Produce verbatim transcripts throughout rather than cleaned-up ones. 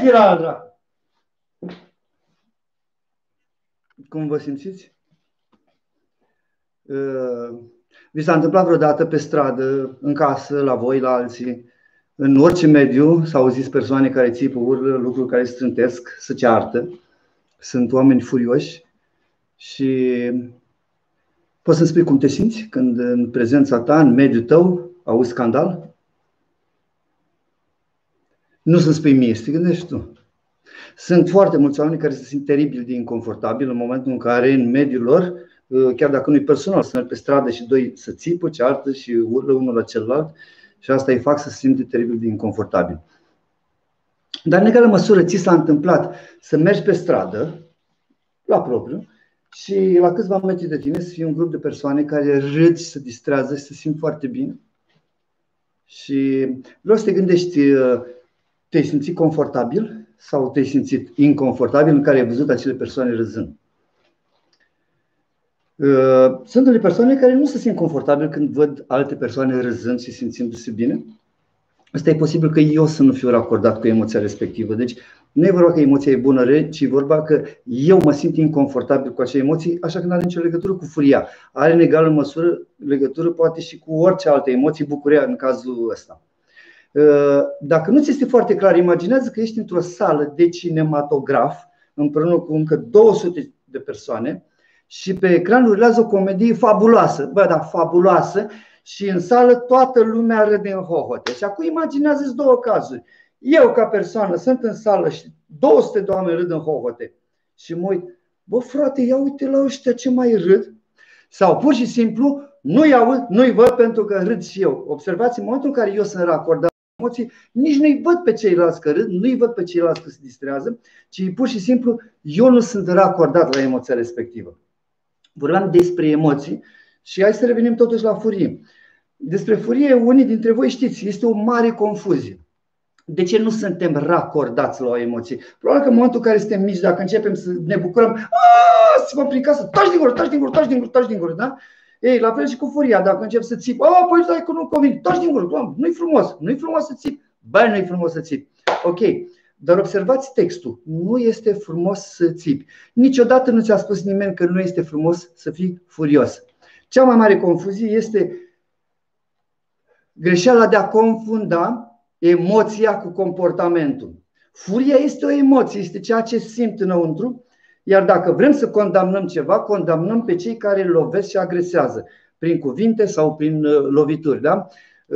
spiral, dracu. Cum vă simțiți? Vi s-a întâmplat vreodată pe stradă, în casă, la voi, la alții, în orice mediu, s-au auzit persoane care țipă, urlă, lucruri care strântesc, se ceartă, sunt oameni furioși și poți să-mi spui cum te simți când în prezența ta, în mediul tău, auzi scandal? Nu să-mi spui mie, să te gândești tu. Sunt foarte mulți oameni care se simt teribil de inconfortabil în momentul în care în mediul lor, chiar dacă nu e personal, să merg pe stradă și doi să țipă, ceartă și urlă unul la celălalt și asta îi fac să se simte teribil de inconfortabil. Dar în egală măsură ți s-a întâmplat să mergi pe stradă, la propriu, și la câțiva metri de tine să fie un grup de persoane care râd și se distrează și se simt foarte bine. Și vreau să te gândești, te-ai simțit confortabil sau te-ai simțit inconfortabil în care ai văzut acele persoane râzând? Sunt unele persoane care nu se simt confortabil când văd alte persoane râzând și simțindu-se bine. Asta e posibil că eu să nu fiu racordat cu emoția respectivă. Deci nu e vorba că emoția e bună, rău, ci e vorba că eu mă simt inconfortabil cu acea emoție, așa că nu are nicio legătură cu furia. Are în egală măsură legătură poate și cu orice altă emoție, bucuria în cazul ăsta. Dacă nu ți este foarte clar, imaginează că ești într-o sală de cinematograf împreună cu încă două sute de persoane și pe ecran urlează o comedie fabuloasă, bă, da, fabuloasă, și în sală toată lumea râde în hohote. Și acum imaginează-ți două cazuri. Eu ca persoană sunt în sală și două sute de oameni râd în hohote și mă uit, bă frate, ia uite la ăștia ce mai râd. Sau pur și simplu nu-i aud, nu-i văd pentru că râd și eu. Observați, în momentul în care eu sunt racordat emoții, nici nu-i văd pe ceilalți că râd, nu-i văd pe ceilalți că se distrează, ci pur și simplu eu nu sunt racordat la emoția respectivă. Vorbeam despre emoții și hai să revenim totuși la furie. Despre furie, unii dintre voi știți, este o mare confuzie. De ce nu suntem racordați la o emoție? Probabil că în momentul în care suntem mici, dacă începem să ne bucurăm, să vă prin casă, taci din gură, taci din gură, taci din gură, taci din gură, da? Ei, la fel și cu furia, dacă încep să țip, a, păi stai că nu convine, taci din gură, nu-i frumos, nu-i frumos să țip, băi, nu-i frumos să țip. Ok, dar observați textul, nu este frumos să țipi. Niciodată nu ți-a spus nimeni că nu este frumos să fii furios. Cea mai mare confuzie este greșeala de a confunda emoția cu comportamentul. Furia este o emoție, este ceea ce simt înăuntru, iar dacă vrem să condamnăm ceva, condamnăm pe cei care lovesc și agresează, prin cuvinte sau prin lovituri. Da?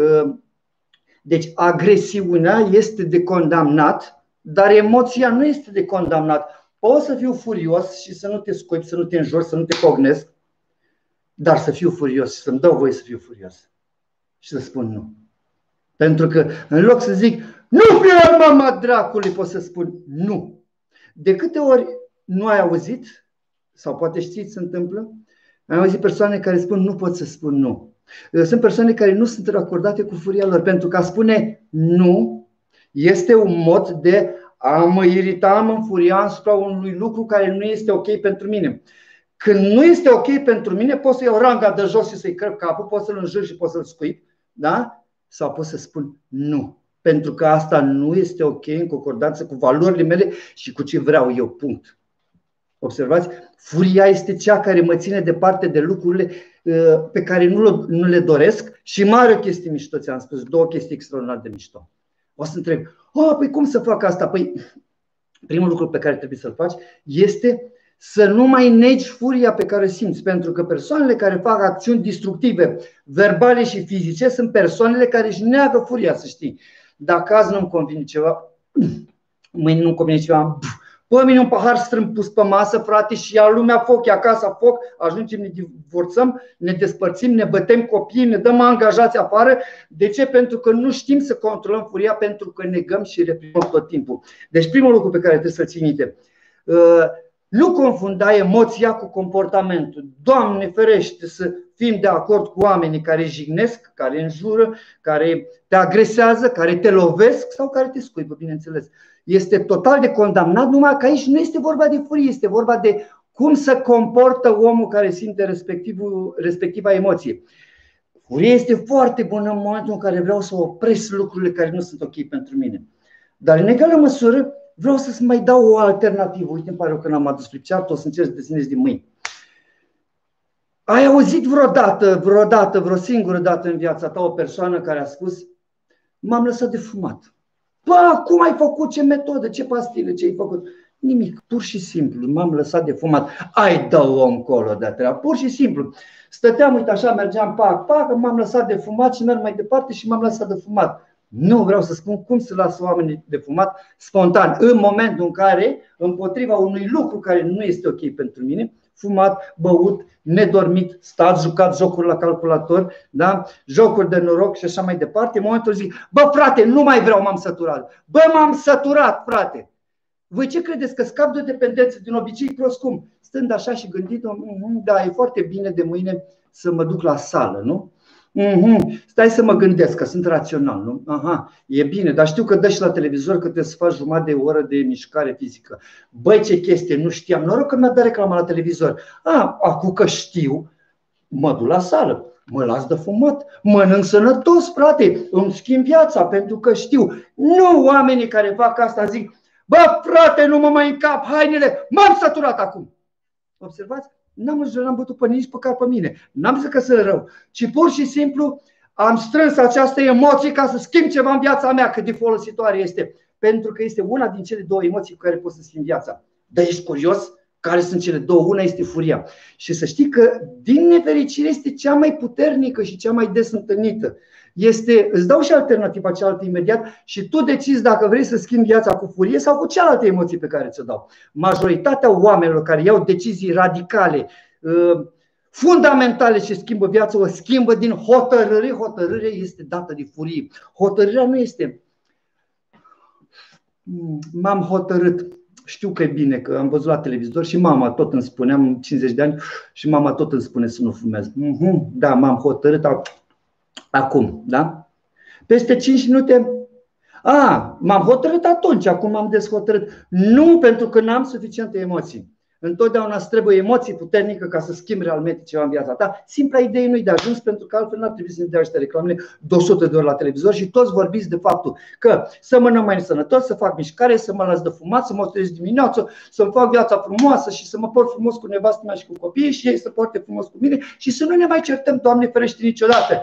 Deci agresiunea este de condamnat, dar emoția nu este de condamnat. Poți să fiu furios și să nu te scuip, să nu te înjur, să nu te cognesc, dar să fiu furios și să-mi dau voie să fiu furios și să spun nu. Pentru că în loc să zic nu fie mama dracului, pot să spun nu. De câte ori nu ai auzit, sau poate știți se întâmplă, am auzit persoane care spun nu pot să spun nu. Sunt persoane care nu sunt racordate cu furia lor, pentru că a spune nu este un mod de a mă irita, a mă înfuria asupra unui lucru care nu este ok pentru mine. Când nu este ok pentru mine, pot să iau ranga de jos și să-i cărp capul, pot să-l înjur și pot să-l scuip, da? Sau pot să spun nu, pentru că asta nu este ok în concordanță cu valorile mele și cu ce vreau eu, punct. Observați? Furia este cea care mă ține departe de lucrurile pe care nu, nu le doresc și mare o chestie mișto, ți-am spus, două chestii extraordinar de mișto. O să întreb, oh, păi cum să fac asta? Păi primul lucru pe care trebuie să-l faci este să nu mai negi furia pe care o simți, pentru că persoanele care fac acțiuni destructive, verbale și fizice, sunt persoanele care își neagă furia, să știi. Dacă azi nu-mi convine ceva, mâine nu-mi convine ceva, pe mine un pahar strâmb pus pe masă, frate, și ia lumea foc, ia casa foc, ajungem, ne divorțăm, ne despărțim, ne bătem copiii, ne dăm angajați afară. De ce? Pentru că nu știm să controlăm furia, pentru că negăm și reprimăm tot timpul. Deci primul lucru pe care trebuie să-l ții minte, nu confunda emoția cu comportamentul. Doamne ferește să fim de acord cu oamenii care jignesc, care înjură, care te agresează, care te lovesc sau care te scuipă, bineînțeles. Este total de condamnat, numai că aici nu este vorba de furie, este vorba de cum se comportă omul care simte respectivul, respectiva emoție. Furia este foarte bună în momentul în care vreau să opresc lucrurile care nu sunt ok pentru mine. Dar în egală măsură Vreau să-ți mai dau o alternativă. Uite, îmi pare rău că n-am adus flipchart, o să încerc să desenez din mâini. Ai auzit vreodată, vreodată, vreo singură dată în viața ta o persoană care a spus: m-am lăsat de fumat? Bă, cum ai făcut? Ce metodă? Ce pastile? Ce ai făcut? Nimic, pur și simplu, m-am lăsat de fumat. Ai, dă-o încolo de treabă, pur și simplu. Stăteam, uite așa, mergeam, pac, pac, m-am lăsat de fumat și merg mai departe și m-am lăsat de fumat. Nu vreau să spun cum să lasă oamenii de fumat spontan, în momentul în care, împotriva unui lucru care nu este ok pentru mine, fumat, băut, nedormit, stat, jucat jocuri la calculator, da? Jocuri de noroc și așa mai departe, în momentul zic: bă, frate, nu mai vreau, m-am săturat. Bă, m-am săturat, frate. Voi ce credeți? Că scap de o dependență din obicei prost cum? Stând așa și gândit, da, e foarte bine de mâine să mă duc la sală, nu? Mm-hmm. Stai să mă gândesc, că sunt rațional, nu? Aha, e bine, dar știu că dă și la televizor că trebuie să faci jumătate de oră de mișcare fizică. Băi, ce chestie, nu știam. Noroc că mi-a dat reclama la televizor. A, acum că știu, mă duc la sală, mă las de fumat, mănânc sănătos, frate, îmi schimb viața pentru că știu. Nu oamenii care fac asta zic: bă, frate, nu mă mai încap hainele, m-am săturat acum. Observați? N-am zis, n-am bătut pe nici păcar pe mine. N-am zis că sunt rău, ci pur și simplu am strâns această emoție ca să schimb ceva în viața mea, cât de folositoare este. Pentru că este una din cele două emoții cu care poți să schimbi viața. Dar ești curios? Care sunt cele două? Una este furia. Și să știi că, din nefericire, este cea mai puternică și cea mai des întâlnită. Este, îți dau și alternativa cealaltă imediat și tu decizi dacă vrei să schimbi viața cu furie sau cu cealaltă emoții pe care ți-o dau. Majoritatea oamenilor care iau decizii radicale, fundamentale și schimbă viața, o schimbă din hotărâre. Hotărârea este dată de furie. Hotărârea nu este: m-am hotărât. Știu că e bine, că am văzut la televizor și mama tot îmi spune, am cincizeci de ani și mama tot îmi spune să nu fumez. Da, m-am hotărât acum, da? Peste cinci minute, a, m-am hotărât atunci, acum m-am deshotărât. Nu, pentru că n-am suficiente emoții. Întotdeauna îți trebuie emoții puternică ca să schimbi realmente ceva în viața ta. Simpla idee nu-i de ajuns, pentru că altfel n-ar trebui să ne dea ăștia reclamele de o sută de ori la televizor și toți vorbiți de faptul că să mănânc mai sănătos, să fac mișcare, să mă las de fumat, să mă trezesc dimineața, să-mi fac viața frumoasă și să mă port frumos cu nevastă mea și cu copiii și ei să porte frumos cu mine și să nu ne mai certăm, Doamne ferește, niciodată.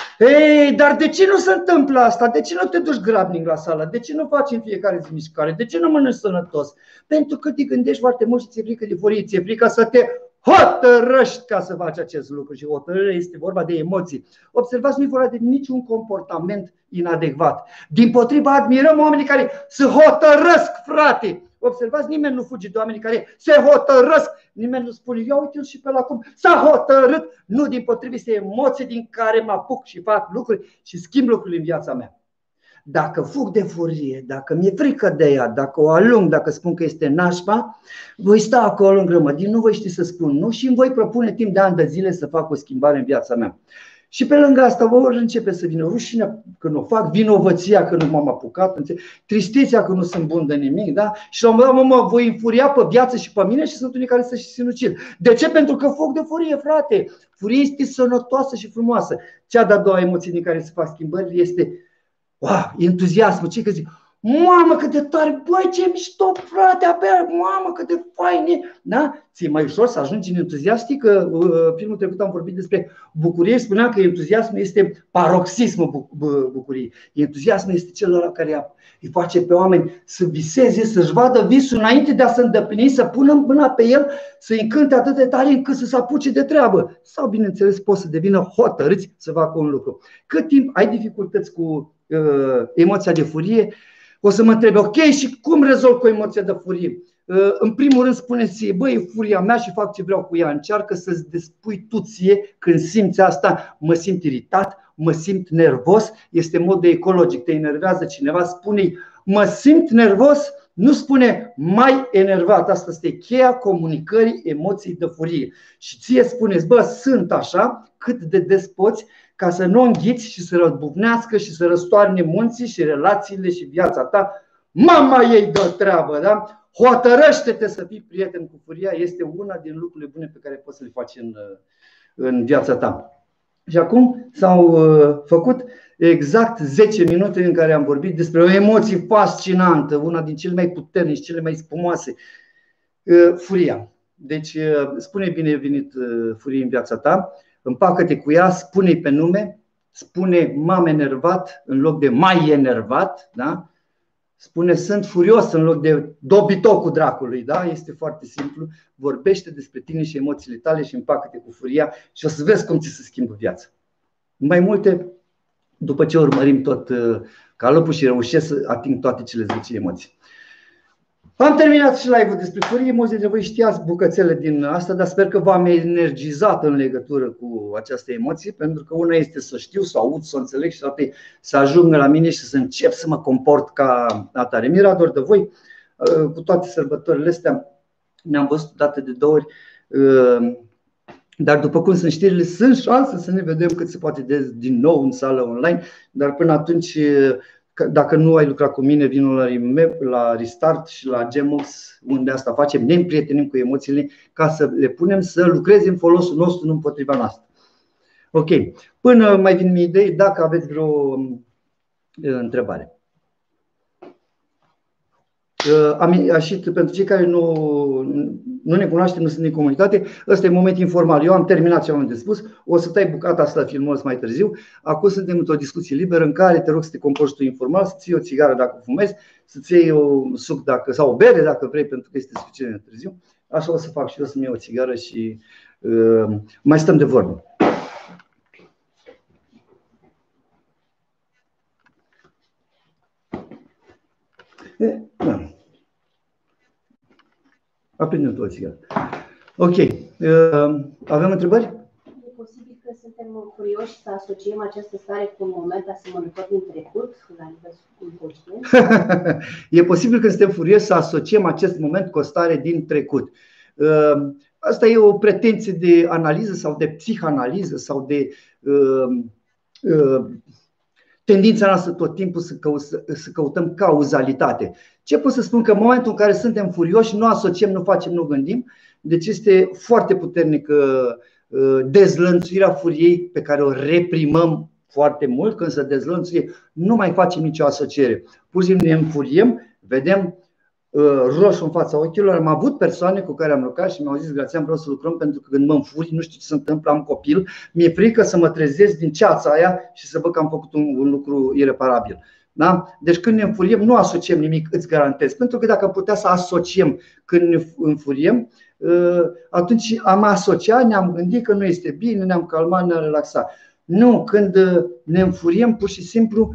Ei, dar de ce nu se întâmplă asta? De ce nu te duci grabnic la sală? De ce nu faci în fiecare zi mișcare? De ce nu mănânci sănătos? Pentru că te gândești foarte mult și ți-e frică de furie, ți-e frică să te hotărăști ca să faci acest lucru. Și hotărârea este vorba de emoții. Observați, nu e vorba de niciun comportament inadecvat. Dimpotrivă, admirăm oamenii care se hotărăsc, frate. Observați, nimeni nu fuge de oamenii care se hotărăsc. Nimeni nu spune: ia uite-l și pe ăla cum s-a hotărât. Nu, dimpotrivă, este emoție din care mă apuc și fac lucruri și schimb lucruri în viața mea. Dacă fug de furie, dacă mi-e frică de ea, dacă o alung, dacă spun că este nașpa, voi sta acolo în grămădin, nu voi ști să spun nu și îmi voi propune timp de ani de zile să fac o schimbare în viața mea. Și pe lângă asta vor începe să vină rușinea că nu o fac, vinovăția că nu m-am apucat, tristețea că nu sunt bun de nimic, da? Și la un moment dat mă voi înfuria pe viață și pe mine și sunt unii care să-și sinucid. De ce? Pentru că fug de furie, frate. Furia este sănătoasă și frumoasă. Cea de-a doua emoție din care se fac schimbări este wow, entuziasmul. Ce că zic: mamă, cât de tare, băi, ce mișto, frate, abia, mamă, cât de faine. Da? Ți-e mai ușor să ajungi în entuziasm. Știi că uh, filmul trecut am vorbit despre bucurie și spuneam că entuziasmul este paroxismul bucuriei. Entuziasmul este cel care îi face pe oameni să viseze, să-și vadă visul înainte de a se îndeplini, să pună mâna pe el, să-i încânte atât de tare încât să se apuce de treabă. Sau, bineînțeles, pot să devină hotărâți să facă un lucru. Cât timp ai dificultăți cu uh, emoția de furie, o să mă întrebe: ok, și cum rezolv cu emoția de furie? În primul rând spune-ți: băi, e furia mea și fac ce vreau cu ea. Încearcă să-ți despui tu ție când simți asta: mă simt iritat, mă simt nervos. Este mod de ecologic, te enervează cineva, spune-i: mă simt nervos. Nu spune mai enervat. Asta este cheia comunicării emoției de furie. Și ție spuneți: bă, sunt așa, cât de des poți, ca să nu înghiți și să răzbufnească și să răstoarne munții și relațiile și viața ta. Mama ei dă treabă, da? Hotărăște-te să fii prieten cu furia. Este una din lucrurile bune pe care poți să le faci în, în viața ta. Și acum s-au făcut exact zece minute în care am vorbit despre o emoție fascinantă, una din cele mai puternice, cele mai spumoase, furia. Deci spune bine venit furie în viața ta, împacă-te cu ea, spune-i pe nume, spune m-am enervat în loc de mai enervat, da? Spune sunt furios în loc de dobitocul dracului, da? Este foarte simplu, vorbește despre tine și emoțiile tale și împacă-te cu furia și o să vezi cum ți se schimbă viața. Mai multe, după ce urmărim tot calupul și reușesc să ating toate cele zece emoții. Am terminat și live-ul despre furie. Mulți dintre voi știați bucățele din asta, dar sper că v-am energizat în legătură cu această emoție, pentru că una este să știu, să aud, să înțeleg și toate să ajungă la mine și să încep să mă comport ca atare. Mi-era dor de voi. Cu toate sărbătorile astea ne-am văzut date de două ori, dar după cum sunt știrile, sunt șanse să ne vedem cât se poate de din nou în sală online, dar până atunci, dacă nu ai lucrat cu mine, vin la Restart și la Gemox, unde asta facem, ne împrietenim cu emoțiile ca să le punem să lucreze în folosul nostru, nu împotriva noastră. Ok, până mai vin mie idei, dacă aveți vreo întrebare. Am ieșit, pentru cei care nu, nu ne cunoaștem, nu sunt în comunitate, ăsta e un moment informal. Eu am terminat ce am de spus, o să tai bucata asta, filmos mai târziu. Acum suntem într-o discuție liberă în care te rog să te comporți tu informal, să-ți iei o țigară dacă fumezi, să-ți iei o suc dacă, sau o bere dacă vrei, pentru că este suficient de târziu. Așa o să fac și eu, să-mi iau o țigară și uh, mai stăm de vorbă. Aprindem tu o țigară. Ok. Avem întrebări? E posibil că suntem curioși să asociem această stare cu un moment asemănător din trecut, la nivel inconștient? E posibil că suntem furioși să asociem acest moment cu o stare din trecut. Asta e o pretenție de analiză sau de psihanaliză sau de tendința noastră tot timpul să, cău să căutăm cauzalitate. Ce pot să spun? Că în momentul în care suntem furioși, nu asociem, nu facem, nu gândim. Deci este foarte puternică dezlănțuirea furiei pe care o reprimăm foarte mult. Când se dezlănțuie, nu mai facem nicio asociere. Pur și simplu ne înfuriem, vedem roșu în fața ochilor. Am avut persoane cu care am lucrat și mi-au zis: Grațian, vreau să lucrăm pentru că când mă înfuri, nu știu ce se întâmplă, am copil, mi-e frică să mă trezesc din ceața aia și să văd că am făcut un, un lucru ireparabil. Da? Deci când ne înfuriem, nu asociem nimic, îți garantez. Pentru că dacă am putea să asociem când ne înfuriem, atunci am asociat, ne-am gândit că nu este bine, ne-am calmat, ne-am relaxat. Nu, când ne înfuriem, pur și simplu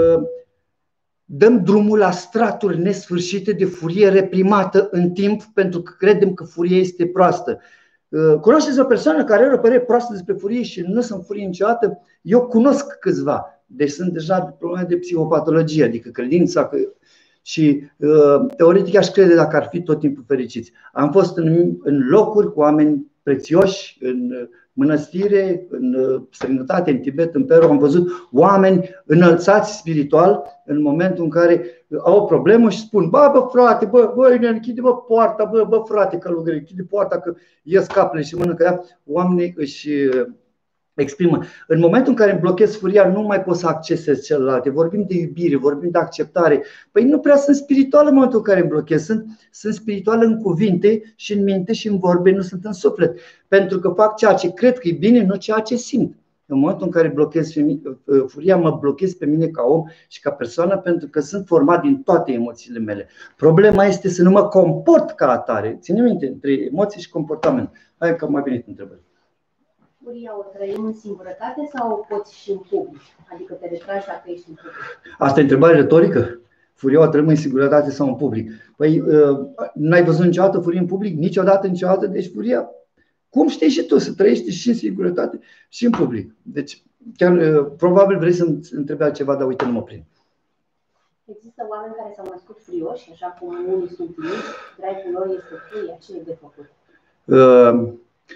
dăm drumul la straturi nesfârșite de furie reprimată în timp, pentru că credem că furia este proastă. Cunoașteți o persoană care are o părere proastă despre furie și nu se înfurie niciodată? Eu cunosc câțiva, deci sunt deja probleme de psihopatologie, adică credința că... Și teoretic aș crede dacă ar fi tot timpul fericiți. Am fost în, în locuri cu oameni prețioși, în mănăstire, în străinătate, în Tibet, în Peru. Am văzut oameni înălțați spiritual în momentul în care au o problemă și spun: Bă, bă frate, bă, bă, închide bă poarta, bă, bă frate călugăre, închide poarta că ies capele și mănâncă ea. Oamenii își exprimă. În momentul în care îmi blochez furia, nu mai pot să accesez celelalte. Vorbim de iubire, vorbim de acceptare. Păi nu prea sunt spiritual în momentul în care îmi blochez. Sunt, sunt spiritual în cuvinte și în minte și în vorbe, nu sunt în suflet. Pentru că fac ceea ce cred că e bine, nu ceea ce simt. În momentul în care blochez furia, mă blochez pe mine ca om și ca persoană, pentru că sunt format din toate emoțiile mele. Problema este să nu mă comport ca atare. Ține minte, între emoții și comportament. Hai că mai venit întrebări. Furia o trăim în singurătate sau o poți și în public? Adică te retragi dacă ești în public? Asta e întrebare retorică? Furia o trăim în singurătate sau în public? Păi n-ai văzut niciodată furie în public? Niciodată, niciodată. Deci furia, cum știi și tu, să trăiești și în singurătate și în public. Deci chiar probabil vrei să-mi întrebi altceva, dar uite, nu mă prind. Există oameni care s-au născut furioși, așa cum unii sunt timizi, dragul lor este furia, ce e de făcut? Uh...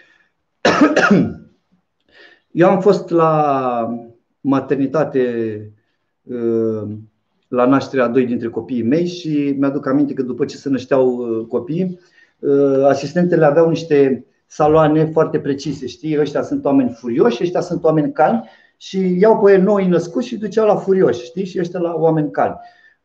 Eu am fost la maternitate la nașterea a doi dintre copiii mei și mi-aduc aminte că după ce se nășteau copiii, asistentele aveau niște saloane foarte precise, știi? Ăștia sunt oameni furioși, ăștia sunt oameni calmi și iau pe noi născuți și duceau la furioși, știi? Și ăștia la oameni calmi.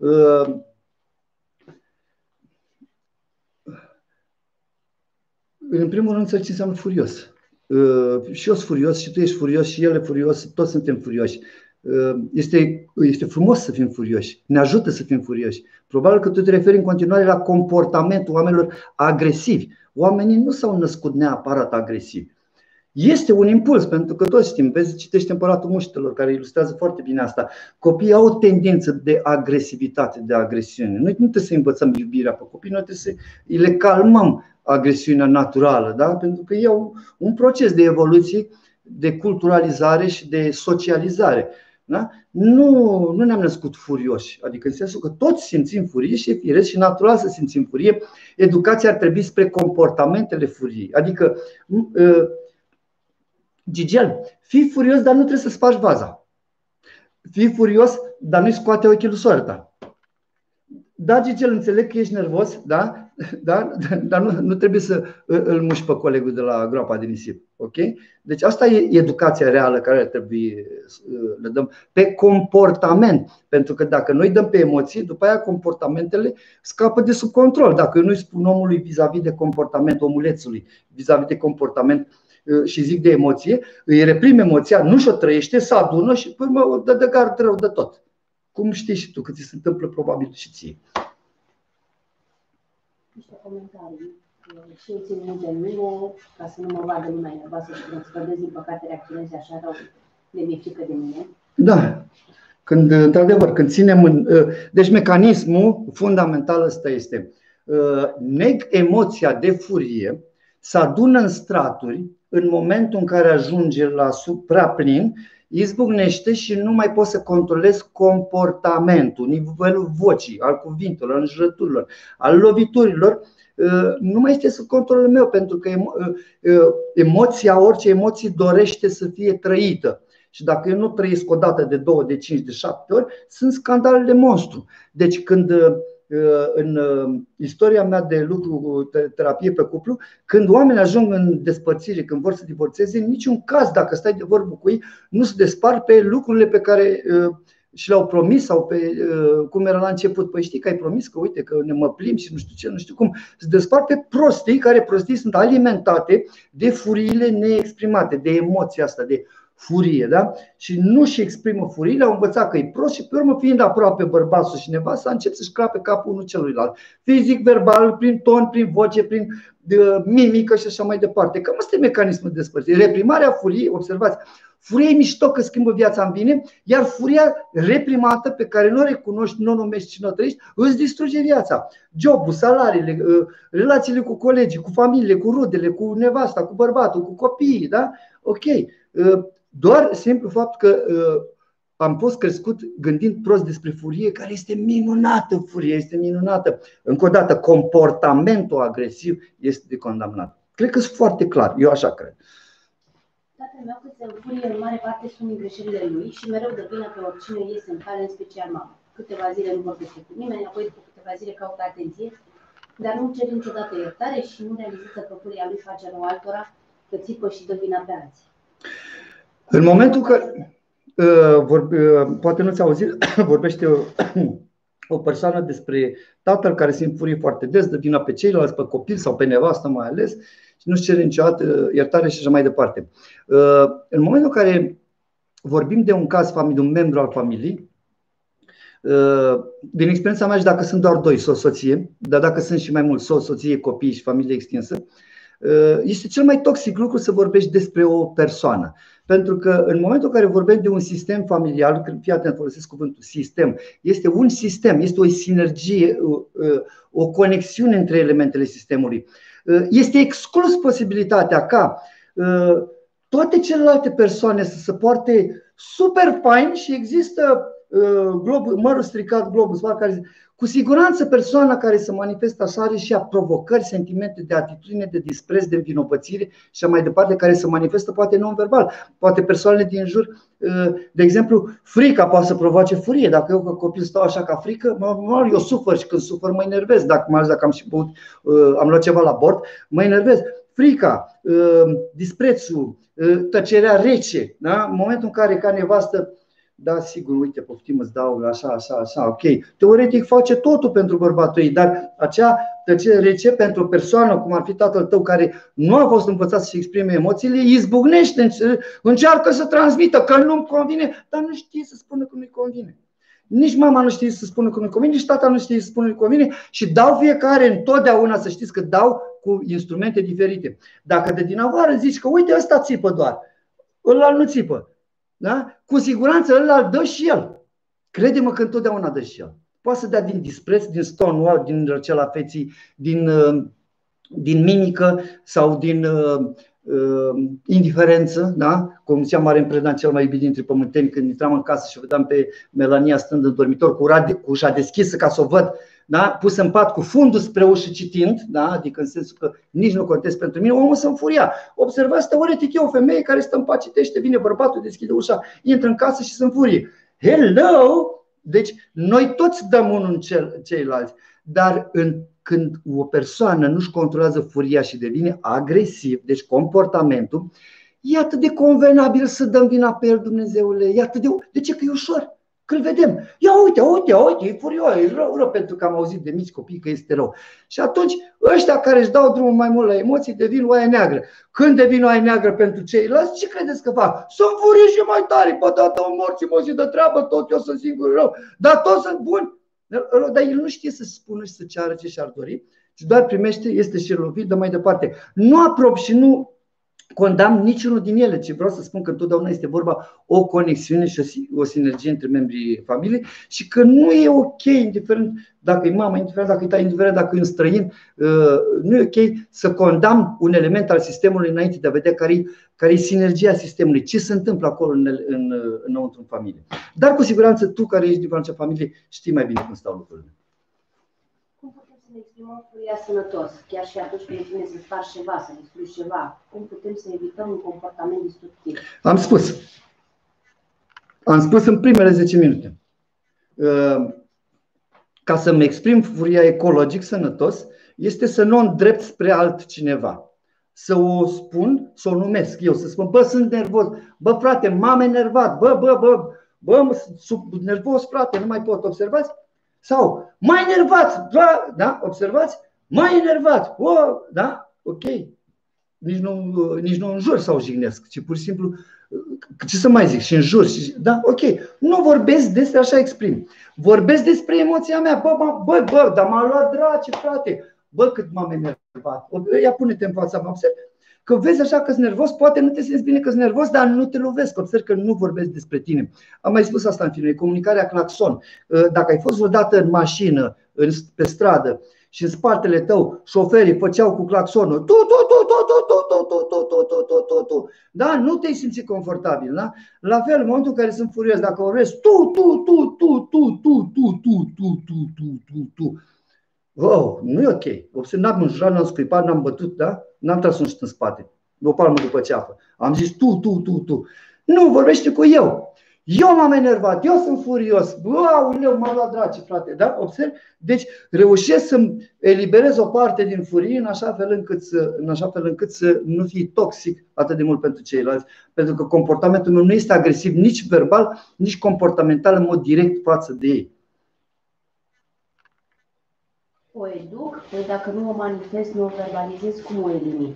În primul rând, înțelegi ce înseamnă furios. Și eu sunt furios, și tu ești furios, și el e furios, toți suntem furioși. Este, este frumos să fim furioși, ne ajută să fim furioși. Probabil că tu te referi în continuare la comportamentul oamenilor agresivi. Oamenii nu s-au născut neapărat agresivi. Este un impuls, pentru că toți știm, vezi, citește Împăratul Muștelor, care ilustrează foarte bine asta. Copiii au o tendință de agresivitate, de agresiune. Noi nu trebuie să învățăm iubirea pe copii, noi trebuie să le calmăm agresiunea naturală, da? Pentru că e un proces de evoluție, de culturalizare și de socializare. Da? Nu, nu ne-am născut furioși, adică în sensul că toți simțim furie și e firesc și natural să simțim furie. Educația ar trebui spre comportamentele furiei. Adică, Gigel, fii furios, dar nu trebuie să spargi vaza. Fii furios, dar nu-i scoate ochii lui soarta. Da, Gigel, înțeleg că ești nervos, da? Da? Dar nu, nu trebuie să îl muși pe colegul de la groapa de nisip. Okay? Deci asta e educația reală care ar trebui să le dăm pe comportament. Pentru că dacă noi dăm pe emoții, după aia comportamentele scapă de sub control. Dacă eu nu-i spun omului vis-a-vis de comportament, omulețului vis-a-vis de comportament și zic de emoție, îi reprim emoția, nu și-o trăiește, se adună și păi mă dă de gard rău de tot. Cum știi și tu că ți se întâmplă probabil și ție. Niște comentarii. Și eu țin minte în mine, ca să nu mă vadă lumea nervoasă și când scădezi, din păcate, reacționezi așa rău, de mi-e frică de mine. Da. Când, într-adevăr, când ținem în... Deci mecanismul fundamental ăsta este: neg emoția de furie, se adună în straturi, în momentul în care ajunge la supraplin, izbucnește și nu mai poți să controlezi comportamentul, nivelul vocii, al cuvintelor, al înjurăturilor, al loviturilor. Nu mai este sub controlul meu, pentru că emoția, orice emoție dorește să fie trăită. Și dacă eu nu trăiesc o dată, de două, de cinci, de șapte ori, sunt scandalele de monstru. Deci când în istoria mea de lucru, terapie pe cuplu, când oamenii ajung în despărțire, când vor să divorțeze, în niciun caz, dacă stai de vorbă cu ei, nu se despart pe lucrurile pe care și le-au promis, sau pe cum era la început. Păi știi că ai promis că uite că ne mă plimb și nu știu ce, nu știu cum. Se despart pe prostii, care prostii sunt alimentate de furiile neexprimate, de emoția asta, de furie, da? Și nu și exprimă furiile, au învățat că e prost și pe urmă, fiind aproape bărbatul și nevasta, încep să-și crape capul unul celuilalt. Fizic, verbal, prin ton, prin voce, prin uh, mimică și așa mai departe. Cam asta e mecanismul de despărțire. Reprimarea furiei, observați, furia e mișto că schimbă viața în bine, iar furia reprimată, pe care nu o recunoști, nu o numești și nu o trăiești, îți distruge viața. Jobul, salariile, uh, relațiile cu colegii, cu familiile, cu rudele, cu nevasta, cu bărbatul, cu copiii, da? Ok. Uh, Doar simplu fapt că uh, am fost crescut gândind prost despre furie, care este minunată. Furie este minunată. Încă o dată, comportamentul agresiv este de condamnat. Cred că sunt foarte clar, eu așa cred. Tatăl meu, cât se înfurie, în mare parte sunt greșelile lui și mereu dă vina pe oricine iese în cale, în special mama. Câteva zile nu vorbește cu nimeni, apoi după câteva zile caută atenție, dar nu cer niciodată iertare și nu realizează că furia lui face rău altora, că țipă și dă vina pe alții. În momentul că uh, vorbe, uh, poate nu ți-a auzit, vorbește o, o persoană despre tatăl care se înfurie foarte des, dă vina pe ceilalți, pe copil sau pe nevastă mai ales, și nu-și cere niciodată iertare și așa mai departe. Uh, în momentul în care vorbim de un caz, de un membru al familiei, uh, din experiența mea, și dacă sunt doar doi, soț, soție, dar dacă sunt și mai mulți, soț, soție, copii și familie extinsă, este cel mai toxic lucru să vorbești despre o persoană. Pentru că în momentul în care vorbim de un sistem familial, fii atent, folosesc cuvântul sistem, este un sistem, este o sinergie, o conexiune între elementele sistemului. Este exclus posibilitatea ca toate celelalte persoane să se poarte super fain și există globul, mărul stricat, globul, care cu siguranță persoana care se manifestă așa are și ea provocări, sentimente de atitudine, de dispreț, de învinovățire și mai departe, care se manifestă poate non-verbal. Poate persoanele din jur, de exemplu, frica poate să provoace furie. Dacă eu ca copil stau așa ca frică, normal, eu sufăr și când sufăr mă enervez. Dacă mai ales dacă am și băut, am luat ceva la bord, mă enervez. frica, disprețul, tăcerea rece. Da? În momentul în care ca nevastă, da, sigur, uite, poftim, îți dau așa, așa, așa, ok. Teoretic face totul pentru bărbatul ei, dar acea tăcere rece pentru o persoană, cum ar fi tatăl tău, care nu a fost învățat să-și exprime emoțiile, izbucnește, încearcă să transmită că nu-mi convine, dar nu știe să spună că nu-i convine. Nici mama nu știe să spună că nu-i convine, nici tata nu știe să spună că nu-i convine și dau fiecare întotdeauna, să știți că dau cu instrumente diferite. Dacă de din afară zici că uite, ăsta țipă doar, ăla nu țipă. Da? Cu siguranță ăla dă și el. Crede-mă că întotdeauna dă și el. Poate să dea din dispreț, din stonewall, din răcela feții, din, din mimică sau din uh, uh, indiferență. Da? Cum zicea Mare Predan, cel mai iubit dintre pământeni, când intram în casă și vedeam pe Melania stând în dormitor cu, rade, cu ușa deschisă ca să o văd, da? Pus în pat cu fundul spre ușă citind, da? Adică în sensul că nici nu contest pentru mine, omul se înfuria. Observați, teoretic e o femeie care stă în pat, citește, vine bărbatul, deschide ușa, intră în casă și se înfurie. Hello! Deci noi toți dăm unul în cel, ceilalți, dar în, când o persoană nu-și controlează furia și devine agresiv, deci comportamentul, e atât de convenabil să dăm vina pe el, Dumnezeule, e atât de... De ce? Că e ușor. Că îl vedem. Ia uite, uite, uite, e furios, e rău, rău, pentru că am auzit de mici copii că este rău. Și atunci ăștia care își dau drumul mai mult la emoții devin oaie neagră. Când devin oaie neagră pentru ceilalți, ce credeți că fac? Să înfurie și mai tare, bă, da, dă-o morți-mă și de treabă, tot eu sunt singur rău, dar toți sunt buni. Dar el nu știe să spună și să ceară ce și-ar dori, ci doar primește, este și lovit, dă mai departe. Nu aprob și nu condamn niciunul din ele, ci vreau să spun că întotdeauna este vorba o conexiune și o sinergie între membrii familiei și că nu e ok, indiferent dacă e mama, indiferent dacă e tata, indiferent dacă e un străin, nu e ok să condamn un element al sistemului înainte de a vedea care e, care e sinergia sistemului, ce se întâmplă acolo în, în, înăuntru în familie. Dar cu siguranță tu care ești din acea familie știi mai bine cum stau lucrurile. Cum putem să ne exprimăm furia sănătos, chiar și atunci când vine să spargi ceva, să distrugi ceva? Cum putem să evităm un comportament destructiv? Am spus. Am spus în primele zece minute. Ca să-mi exprim furia ecologic sănătos, este să nu o îndrept spre altcineva. Să o spun, să o numesc eu, să spun, bă, sunt nervos, bă, frate, m-am enervat, bă, bă, bă, bă, sunt nervos, frate, nu mai pot, observați? Sau, mai enervat, da, observați? Mai enervat, o, da, ok. Nici nu, nici nu înjur sau jignesc, ci pur și simplu, ce să mai zic, și înjur, și, da, ok. Nu vorbesc despre, așa exprim. Vorbesc despre emoția mea, bă, bă, bă, bă dar m-a luat draci, frate. Bă, cât m-am enervat. Ia pune-te în fața mea, observ că vezi așa că-s nervos, poate nu te simți bine că-s nervos, dar nu te lovesc, observ că nu vorbesc despre tine. Am mai spus asta în film, comunicarea claxon. Dacă ai fost vreodată în mașină, pe stradă, și în spatele tău șoferii făceau cu claxonul tu, tu, tu, tu, tu, tu, tu, tu, tu, tu, tu, tu, tu. Da? Nu te-ai simțit confortabil, da? La fel, în momentul în care sunt furios, dacă vorbesc tu, tu, tu, tu, tu, tu, tu, tu, tu, tu, tu, tu, tu. Oh, nu e ok. Observ, n-am înjurat, n-am scuipat, n-am bătut, da? N-am tras un șut în spate, o palmă după ceafă. Am zis tu, tu, tu, tu. Nu, vorbește cu eu. Eu m-am enervat, eu sunt furios. Aoleu, m-am luat draci, frate, da? Observ? Deci reușesc să-mi eliberez o parte din furie în așa fel încât să, în așa fel încât să nu fii toxic atât de mult pentru ceilalți. Pentru că comportamentul meu nu este agresiv nici verbal, nici comportamental în mod direct față de ei. O educ, păi dacă nu o manifest, nu o verbalizez, cum o elimin?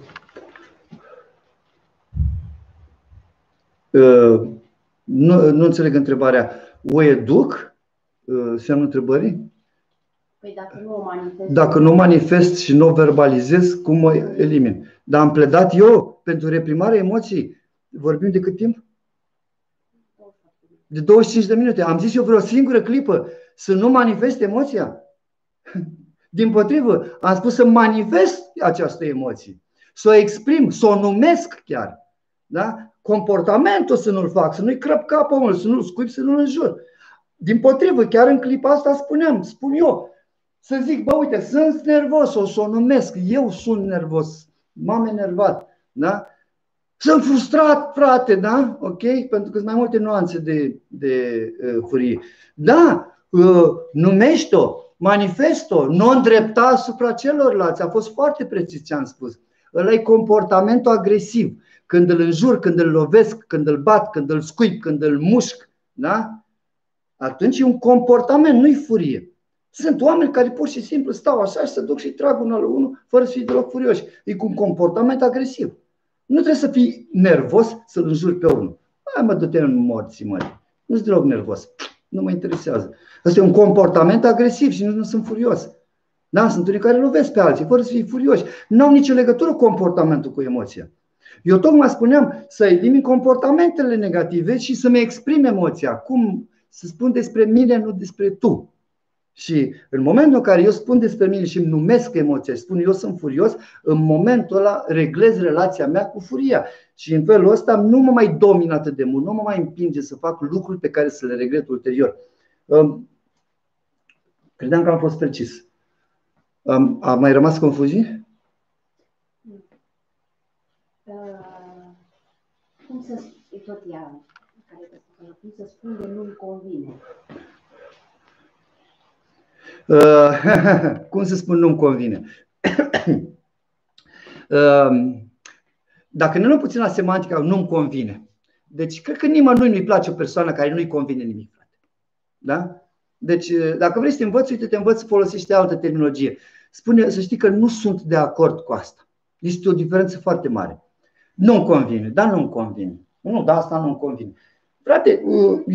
Uh, nu, nu înțeleg întrebarea. O educ? Uh, semnul întrebării? Păi dacă nu o manifest... Dacă nu manifest și nu o verbalizez, cum o elimin? Dar am pledat eu pentru reprimarea emoției. Vorbim de cât timp? De douăzeci și cinci de minute. Am zis eu vreo singură clipă să nu manifest emoția? Dimpotrivă, am spus să manifest această emoție, să o exprim, să o numesc chiar. Da? Comportamentul să nu-l fac, să nu-i crăp capul omului, să nu-l scuip, să nu-l înjur. Dimpotrivă, chiar în clipa asta spuneam, spun eu, să zic, bă, uite, sunt nervos, o să o numesc, eu sunt nervos, m-am enervat. Da? Sunt frustrat, frate, da? Ok? Pentru că sunt mai multe nuanțe de, de uh, furie. Da, uh, numește-o. Manifest-o, nu îndrepta asupra celorlalți. A fost foarte precis ce am spus. Ăla e comportamentul agresiv. Când îl înjur, când îl lovesc, când îl bat, când îl scuip, când îl mușc, da? Atunci e un comportament, nu-i furie. Sunt oameni care pur și simplu stau așa și se duc și trag unul la unul fără să fie deloc furioși. E cu un comportament agresiv. Nu trebuie să fii nervos să-l înjuri pe unul. Hai mă, du-te în morții, mă. Nu sunt deloc nervos. Nu mă interesează. Asta e un comportament agresiv și nu, nu sunt furios. Da? Sunt unii care lovesc pe alții fără să fie furioși. Nu au nicio legătură comportamentul cu emoția. Eu tocmai spuneam să elimin comportamentele negative și să-mi exprim emoția. Cum să spun despre mine, nu despre tu. Și în momentul în care eu spun despre mine și îmi numesc emoția și spun eu sunt furios, în momentul ăla reglez relația mea cu furia. Și în felul ăsta nu mă mai domin atât de mult, nu mă mai împinge să fac lucruri pe care să le regret ulterior. Credeam că am fost precis. A mai rămas confuzii? Uh, cum să spun, tot ea, care, cum să spun de nu-mi convine? Uh, cum să spun nu-mi convine? uh, dacă ne luăm puțin la semantica nu-mi convine. Deci cred că nimănui nu-i place o persoană care nu-i convine nimic. Da? Deci dacă vrei să te învăți, uite, te învăț să folosești altă terminologie. Spune, să știi că nu sunt de acord cu asta. Este o diferență foarte mare. Nu-mi convine, dar nu-mi convine. Nu, dar asta nu-mi convine. Frate,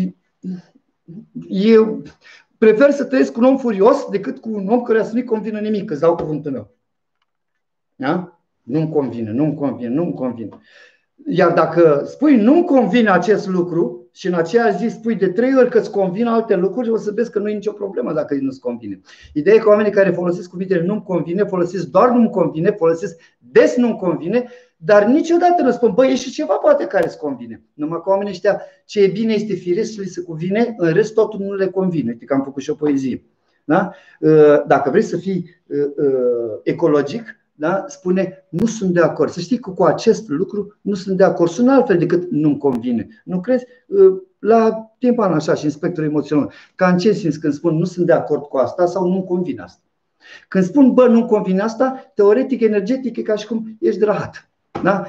eu prefer să trăiesc cu un om furios decât cu un om care să nu-i convină nimic, îți dau cuvântul meu. Da? Nu-mi convine, nu-mi convine, nu-mi convine. Iar dacă spui nu-mi convine acest lucru și în aceeași zi spui de trei ori că îți convine alte lucruri, o să vezi că nu e nicio problemă dacă nu-ți convine. Ideea e că oamenii care folosesc cuvintele nu-mi convine, folosesc doar nu-mi convine, folosesc des nu-mi convine, dar niciodată nu spun, băi, e și ceva poate care îți convine. Numai că oamenii ăștia, ce e bine este firesc și li se cuvine, în rest totul nu le convine. Uite că am făcut și o poezie. Da? Dacă vrei să fii ecologic, da? Spune, nu sunt de acord. Să știi că cu acest lucru nu sunt de acord. Sună altfel decât nu-mi convine. Nu crezi? La Timpan așa și în spectrul emoțional. Ca în ce simți când spun nu sunt de acord cu asta sau nu-mi convine asta? Când spun bă, nu-mi convine asta, teoretic, energetic, e ca și cum ești rahat. Da?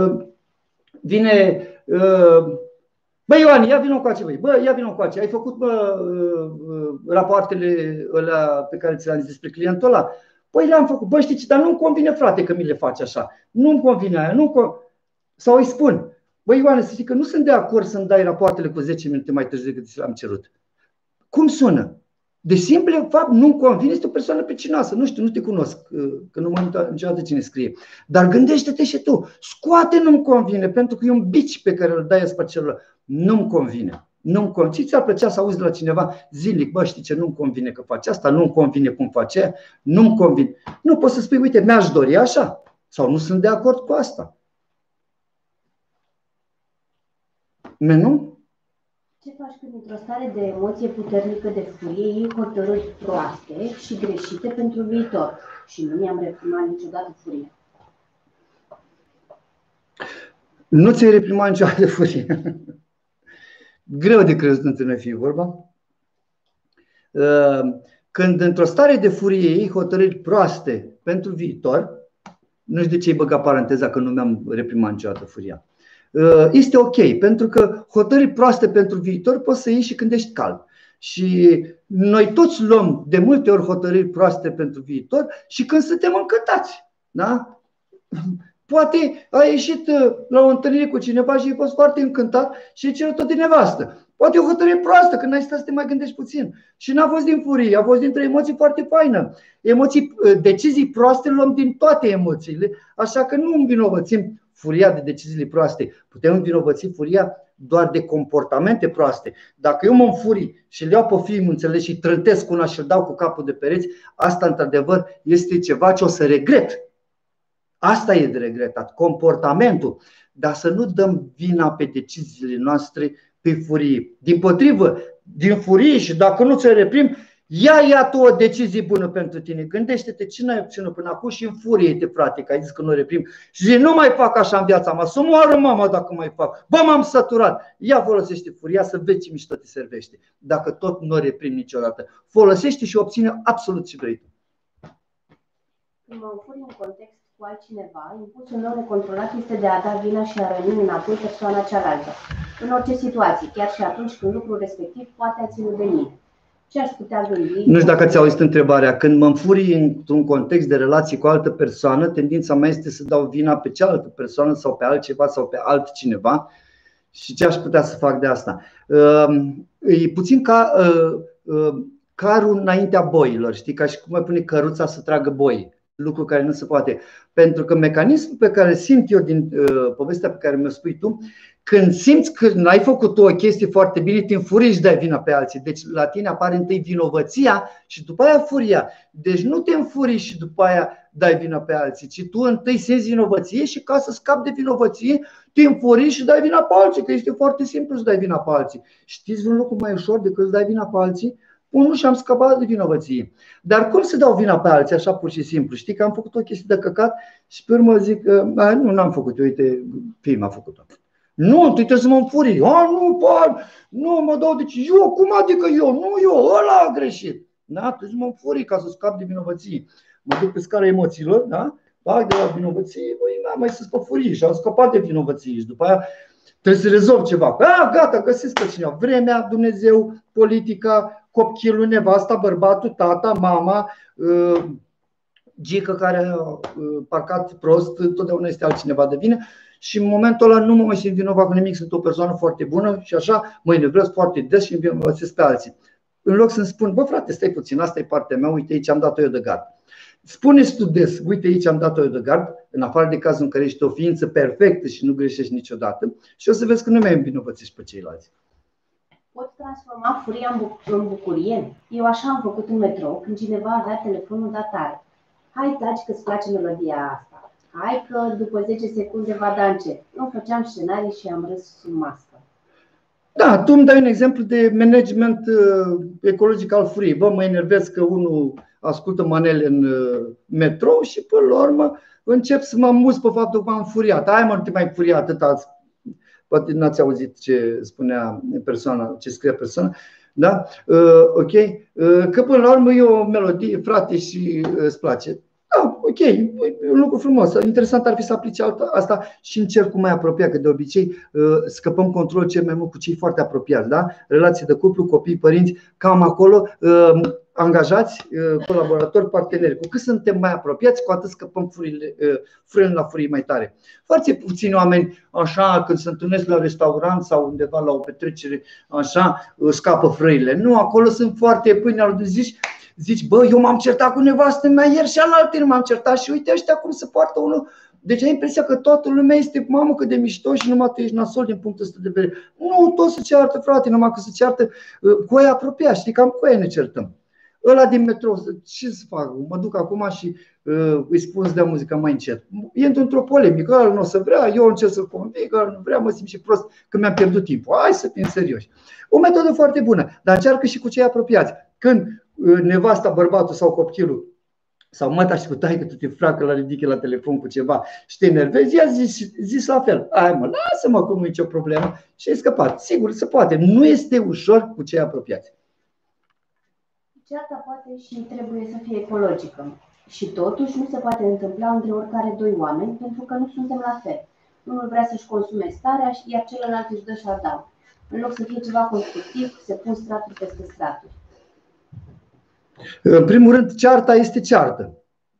Vine bă, Ioan, ia vină cu băi. Bă, ia vină cu aceea. Ai făcut bă, rapoartele alea pe care ți le-am zis despre clientul ăla? Păi le-am făcut. Bă, știi ce, dar nu-mi convine, frate, că mi le faci așa. Nu-mi convine aia. Nu co- Sau îi spun, băi, Ioane, să știi că nu sunt de acord să-mi dai rapoartele cu zece minute mai târziu decât ți le-am cerut. Cum sună? De simplu fapt, nu-mi convine, este o persoană pecinoasă. Nu știu, nu te cunosc, că nu mă uit niciodată cine scrie. Dar gândește-te și tu. Scoate nu-mi convine, pentru că e un bici pe care îl dai asupra celor. Nu-mi convine. Nu-mi convine. Ți-ar plăcea să auzi de la cineva zilnic, bă, știi ce, nu-mi convine că faci asta, nu-mi convine cum face, nu-mi convine. Nu poți să spui, uite, mi-aș dori așa. Sau nu sunt de acord cu asta. Nu? Ce faci când într-o stare de emoție puternică de furie iei hotărâri proaste și greșite pentru viitor? Și nu mi-am reprimat niciodată furia. Nu ți-ai reprimat niciodată furie. Greu de crezut între noi fie vorba. Când într-o stare de furie iei hotărâri proaste pentru viitor, nu știu de ce ai băgat paranteza că nu mi-am reprimat niciodată furia. Este ok, pentru că hotărâri proaste pentru viitor poți să iei și când ești calm. Și noi toți luăm de multe ori hotărâri proaste pentru viitor și când suntem încântați. Da? Poate ai ieșit la o întâlnire cu cineva și ai fost foarte încântat și ai cerut-o de nevastă. Poate e o hotărâre proastă, când ai stat să te mai gândești puțin. Și n-a fost din furie, a fost dintr-o emoție foarte faină. Emoții, decizii proaste luăm din toate emoțiile, așa că nu învinovățim furia de deciziile proaste. Putem învinovăți furia doar de comportamente proaste. Dacă eu mă înfurii și le iau pe fiul, înțeles, și trântesc una și îl dau cu capul de pereți, asta într-adevăr este ceva ce o să regret. Asta e de regretat, comportamentul. Dar să nu dăm vina pe deciziile noastre pe furie. Dimpotrivă, din furie, și dacă nu ți-o reprim, ia, ia tu o decizie bună pentru tine. Gândește-te ce n-ai obținut până acum și înfurie-te, frate, că ai zis că nu reprim. Și nu mai fac așa în viața mea, să moară mama dacă mai fac. Bă, m-am săturat. Ia folosește furia să vezi ce mișto te servește. Dacă tot nu reprim niciodată. Folosește și obține absolut ce vrei tu. Mă înfuri în context cu altcineva, impulsul meu necontrolat este de a da vina și a răni înapoi persoana cealaltă. În orice situație, chiar și atunci când lucrul respectiv poate a ținut de mine. Ce aș putea gândi? Nu știu dacă ți-a auzit întrebarea. Când mă înfurii într-un context de relație cu o altă persoană, tendința mea este să dau vina pe cealaltă persoană sau pe altceva sau pe altcineva. Și ce aș putea să fac de asta? E puțin ca carul înaintea boilor, știi? Ca și cum mai pune căruța să tragă boi. Lucru care nu se poate. Pentru că mecanismul pe care simt eu din uh, povestea pe care mi-o spui tu, când simți că n-ai făcut tu o chestie foarte bine, te înfurii și dai vina pe alții. Deci la tine apare întâi vinovăția și după aia furia. Deci nu te înfurii și după aia dai vina pe alții, ci tu întâi simți vinovăție și ca să scapi de vinovăție, te înfurii și dai vina pe alții, că este foarte simplu să dai vina pe alții. Știți un lucru mai ușor decât să dai vina pe alții? Unul și am scăpat de vinovăție. Dar cum să dau vina pe alții așa pur și simplu? Știi că am făcut o chestie de căcat și pe urmă zic, nu, n-am făcut, uite, fiul m-a făcut-o. Nu, tu trebuie să mă înfurii. A, nu, pa, nu, mă dau, deci eu, cum adică eu? Nu, eu, ăla a greșit. Da, trebuie să mă înfurii ca să scap de vinovăție. Mă duc pe scara emoțiilor, da? Fac de la vinovăție, băi, mai să spă furii și am scăpat de vinovăție și după aia trebuie să rezolv ceva. A, gata, găsesc pe cineva. Vremea, Dumnezeu, politica, copilul, nevasta, bărbatul, tata, mama, gică care a parcat prost, totdeauna este altcineva de vină. Și în momentul ăla nu mă mai simt vinovat cu nimic, sunt o persoană foarte bună și așa mă enervez foarte des și învinovățesc pe alții. În loc să-mi spun, bă frate, stai puțin, asta e partea mea, uite aici am dat-o eu de gard. Spune-ți tu des, uite aici am dat-o eu de gard, în afară de cazul în care ești o ființă perfectă și nu greșești niciodată, și o să vezi că nu mai învinovățești pe ceilalți. Pot transforma furia în, buc- în bucurie? Eu așa am făcut în metrou când cineva avea telefonul dat tare. Hai, taci că-ți place melodia asta. Hai că după zece secunde va da încet. Nu făceam scenarii și am râs sub mască. Da, tu îmi dai un exemplu de management uh, ecologic al furiei. Bă, mă enervez că unul ascultă manele în uh, metrou și până la urmă încep să mă amuz pe faptul că m-am furiat. Hai mă, nu te mai furia atâta. Poate n-ați auzit ce spunea persoana, ce scrie persoana. Da? Uh, ok. Uh, că până la urmă e o melodie, frate, și uh, îți place. Da, ok, e un lucru frumos. Interesant ar fi să aplice asta și în cercul mai apropiat, că de obicei scăpăm control cel mai mult cu cei foarte apropiați, da? Relații de cuplu, copii, părinți, cam acolo, angajați, colaboratori, parteneri. Cu cât suntem mai apropiați, cu atât scăpăm furile, frânul la furii mai tare. Foarte puțini oameni, așa, când se întâlnesc la restaurant sau undeva la o petrecere, așa, scapă frâile. Nu, acolo sunt foarte pâine al zici. Zici, bă, eu m-am certat cu nevastă mea ieri și alaltă m-am certat și uite ăștia cum se poartă unul. Deci ai impresia că toată lumea este, mamă, cât de mișto și numai tu ești nasol din punctul ăsta de vedere. Nu, tot se ceartă, frate, numai că se ceartă cu aia apropiat, știi, cam cu aia ne certăm. Ăla din metrou, ce să fac? Mă duc acum și uh, îi spun să dea muzica mai încet. Intru într-o polemică, ăla nu o să vrea, eu încerc să-l conving, ăla nu vrea, mă simt și prost că mi-am pierdut timpul. Hai să fim serioși. O metodă foarte bună, dar încearcă și cu cei apropiați. Când nevasta, bărbatul sau copilul sau măta și cu taică tu te fracă la ridiche la telefon cu ceva și te enervezi, ia zis, zis la fel. Hai mă, lasă-mă că nu e nicio problemă și ai scăpat. Sigur, se poate. Nu este ușor cu cei apropiați. Cearta poate și trebuie să fie ecologică. Și totuși nu se poate întâmpla între oricare doi oameni pentru că nu suntem la fel. Unul vrea să-și consume starea, iar celălalt își dă shutdown. În loc să fie ceva constructiv, se pun straturi peste straturi. În primul rând, cearta este ceartă.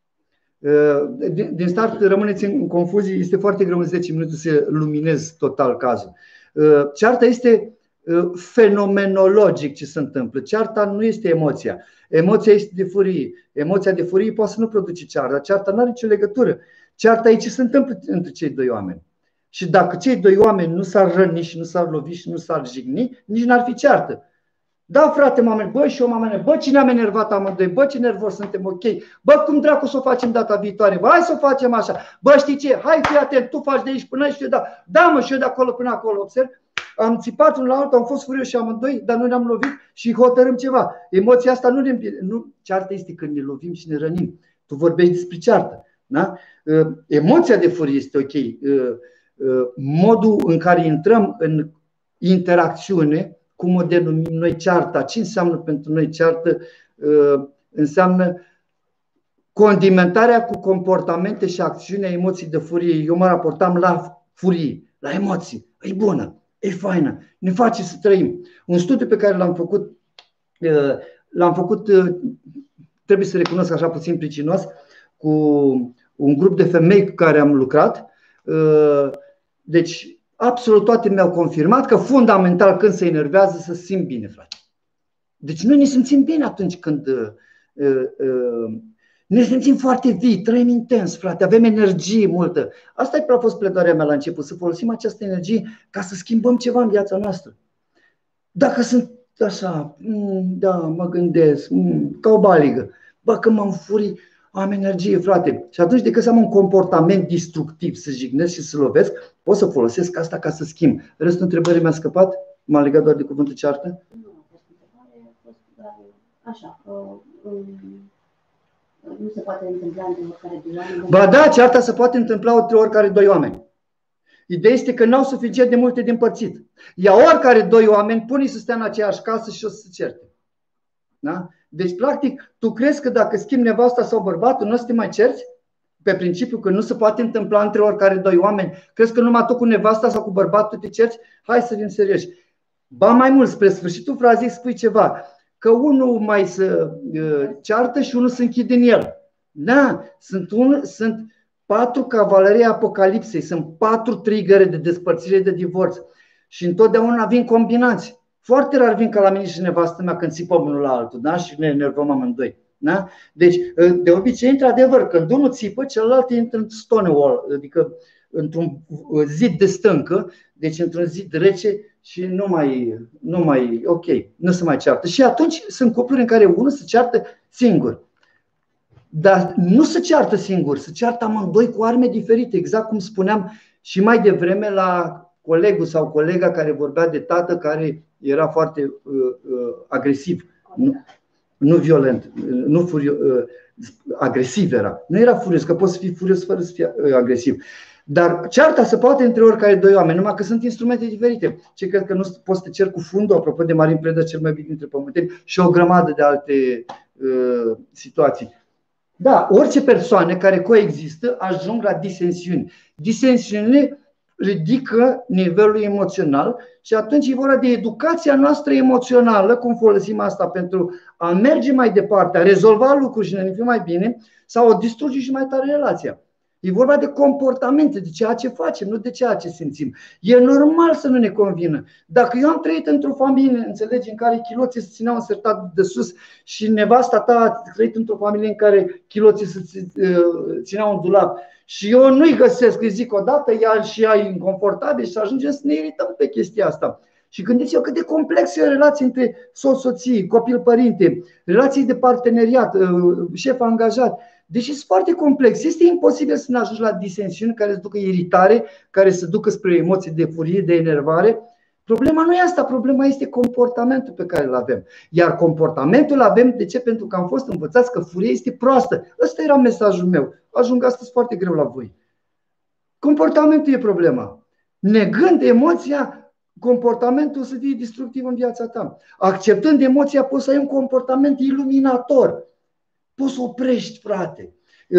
Din start rămâneți în confuzie, este foarte greu în zece minute să luminez total cazul. Cearta este fenomenologic ce se întâmplă. Cearta nu este emoția. Emoția este de furie. Emoția de furie poate să nu produce cearta. Cearta nu are nicio legătură. Cearta e ce se întâmplă între cei doi oameni. Și dacă cei doi oameni nu s-ar răni și nu s-ar lovi și nu s-ar jigni, nici n-ar fi ceartă. Da, frate, m-am, bă, și eu m-am enervat. Bă, cine am enervat amândoi? Bă, ce nervos suntem, ok. Bă, cum dracu să o facem data viitoare? Bă, hai să o facem așa. Bă, știi ce? Hai, fii atent, tu faci de aici până aici și eu da. Da, mă, și eu de acolo până acolo, observ. Am țipat unul la altul, am fost furioși amândoi, dar nu ne-am lovit și hotărâm ceva. Emoția asta nu ne nu, ceartă este când ne lovim și ne rănim. Tu vorbești despre ceartă, da? Emoția de furie este ok. Modul în care intrăm în interacțiune, cum o denumim noi cearta, ce înseamnă pentru noi ceartă, înseamnă Condimentarea cu comportamente și acțiunea emoții de furie. Eu mă raportam la furie, la emoții. E bună, e faină, ne face să trăim. Un studiu pe care l-am făcut, l-am făcut, trebuie să recunosc așa puțin pricinos, cu un grup de femei cu care am lucrat. Deci, absolut toate mi-au confirmat că fundamental când se enervează să se simt bine, frate. Deci noi ne simțim bine atunci când ne simțim foarte vii, trăim intens, frate, avem energie multă. Asta a fost pledarea mea la început, să folosim această energie ca să schimbăm ceva în viața noastră. Dacă sunt așa, da, mă gândesc, ca o baligă, bă, că mă înfurii, am energie, frate. Și atunci, decât să am un comportament destructiv, să jignesc și să lovesc, pot să folosesc asta ca să schimb. Restul întrebării mi-a scăpat? M-a legat doar de cuvântul ceartă? Nu a fost întrebare, a fost doar așa. Nu se poate întâmpla între oricare doi oameni. Ba da, cearta se poate întâmpla între oricare doi oameni. Ideea este că n-au suficient de multe de împărțit. Iar oricare doi oameni pune să stea în aceeași casă și o să se certe. Da? Deci, practic, tu crezi că dacă schimbi nevasta sau bărbatul, nu o să te mai cerți? Pe principiu că nu se poate întâmpla între oricare doi oameni. Crezi că numai tu cu nevasta sau cu bărbatul te cerți? Hai să fim serioși. Ba mai mult, spre sfârșitul frazei spui ceva. Că unul mai se uh, ceartă și unul se închide în el. Da, sunt, un, sunt patru cavalerii apocalipsei, sunt patru trigăre de despărțire, de divorț. Și întotdeauna vin combinați. Foarte rar vin ca la mine și nevastă mea când țipăm unul la altul, da? Și ne enervăm amândoi. Da? Deci, de obicei, într-adevăr, când unul țipă, celălalt intră în stonewall, adică într-un zid de stâncă, deci într-un zid rece și nu mai, nu mai, ok, nu se mai ceartă. Și atunci sunt cupluri în care unul se ceartă singur. Dar nu se ceartă singur, se ceartă amândoi cu arme diferite, exact cum spuneam și mai devreme la colegul sau colega care vorbea de tată care era foarte uh, uh, agresiv, nu, nu violent, nu furio, uh, agresiv era. Nu era furios, că poți să fii furios fără să fii uh, agresiv. Dar cearta se poate între oricare doi oameni, numai că sunt instrumente diferite. Ce cred că nu poți să te ceri cu fundul, apropo de Marin Preda, cel mai bine dintre pământeni, și o grămadă de alte uh, situații. Da, orice persoane care coexistă ajung la disensiuni. Disensiunile ridică nivelul emoțional și atunci e vorba de educația noastră emoțională, cum folosim asta pentru a merge mai departe, a rezolva lucruri și ne fi mai bine, sau o distruge și mai tare relația. E vorba de comportamente, de ceea ce facem, nu de ceea ce simțim. E normal să nu ne convină. Dacă eu am trăit într-o familie, înțelegi, în care chiloții se țineau însertat de sus și nevasta ta a trăit într-o familie în care chiloții se țineau în dulap și eu nu-i găsesc, îi zic odată, ea și ea e inconfortabil și ajungem să ne irităm pe chestia asta. Și gândiți-vă cât de complexă e o relație între soț-soție, copil-părinte, relații de parteneriat, șef-angajat. Deci este foarte complex. Este imposibil să ne ajungi la disensiuni care să ducă iritare, care să ducă spre emoții de furie, de enervare. Problema nu e asta, problema este comportamentul pe care îl avem. Iar comportamentul îl avem, de ce? Pentru că am fost învățați că furia este proastă. Ăsta era mesajul meu. Ajung astăzi foarte greu la voi. Comportamentul e problema. Negând emoția, comportamentul o să fie destructiv în viața ta. Acceptând emoția, poți să ai un comportament iluminator. Poți să oprești, frate.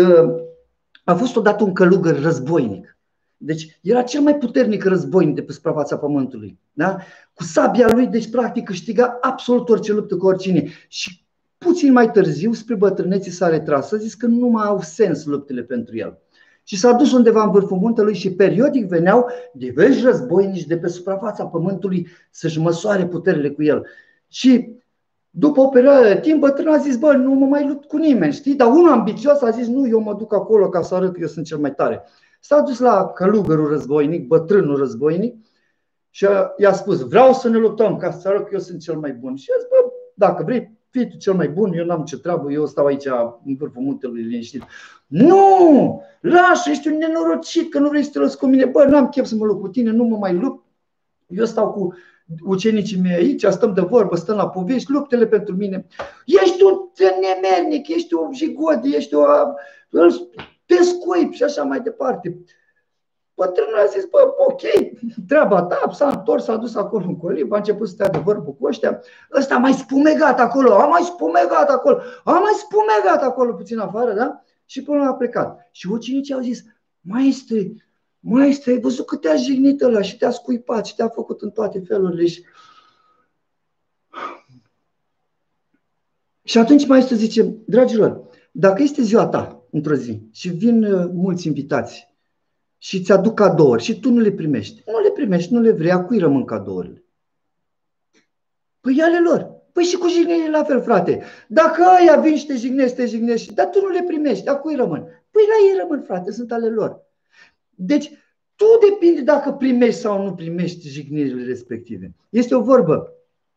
A fost odată un călugăr războinic. Deci era cel mai puternic războinic de pe suprafața pământului. Da? Cu sabia lui, deci practic câștiga absolut orice luptă cu oricine. Și puțin mai târziu, spre bătrânețe, s-a retras. A zis că nu mai au sens luptele pentru el. Și s-a dus undeva în vârful muntelui și periodic veneau diversi războinici de pe suprafața pământului să-și măsoare puterile cu el. Și după o perioadă de timp, bătrânul a zis, bă, nu mă mai lupt cu nimeni, știi? Dar unul ambițios a zis, nu, eu mă duc acolo ca să arăt că eu sunt cel mai tare. S-a dus la călugărul războinic, bătrânul războinic și i-a spus, vreau să ne luptăm ca să arăt că eu sunt cel mai bun. Și a zis, bă, dacă vrei, fii tu cel mai bun, eu n-am ce treabă, eu stau aici în vârful muntelui liniștit. Nu, lasă, ești un nenorocit că nu vrei să te lupt cu mine. Bă, n-am chef să mă lupt cu tine, nu mă mai lupt. Eu stau cu ucenicii mei aici, stăm de vorbă, stăm la povești, luptele pentru mine. Ești un nemernic, ești un jigod, ești o... te scuip și așa mai departe. Bătrânul a zis, bă, ok, treaba ta, s-a întors, s-a dus acolo în colib, a început să stea de vorbă cu ăștia. Ăsta a mai spumegat acolo, a mai spumegat acolo, a mai spumegat acolo puțin afară, da? Și până a plecat. Și ucenicii au zis, maestre, maestre, ai văzut cât te-a jignit ăla și te-a scuipat și te-a făcut în toate felurile. Și, și atunci maestru zice, dragilor, dacă este ziua ta într-o zi și vin mulți invitați și îți aduc cadouri și tu nu le primești, nu le primești, nu le vrei, a cui rămân cadourile? Păi ale lor. Păi și cu jignirile la fel, frate. Dacă ăia vin și te jignesc, te jignesc, dar tu nu le primești, a cui rămân? Păi la ei rămân, frate, sunt ale lor. Deci tu depinde dacă primești sau nu primești jignirile respective. Este o vorbă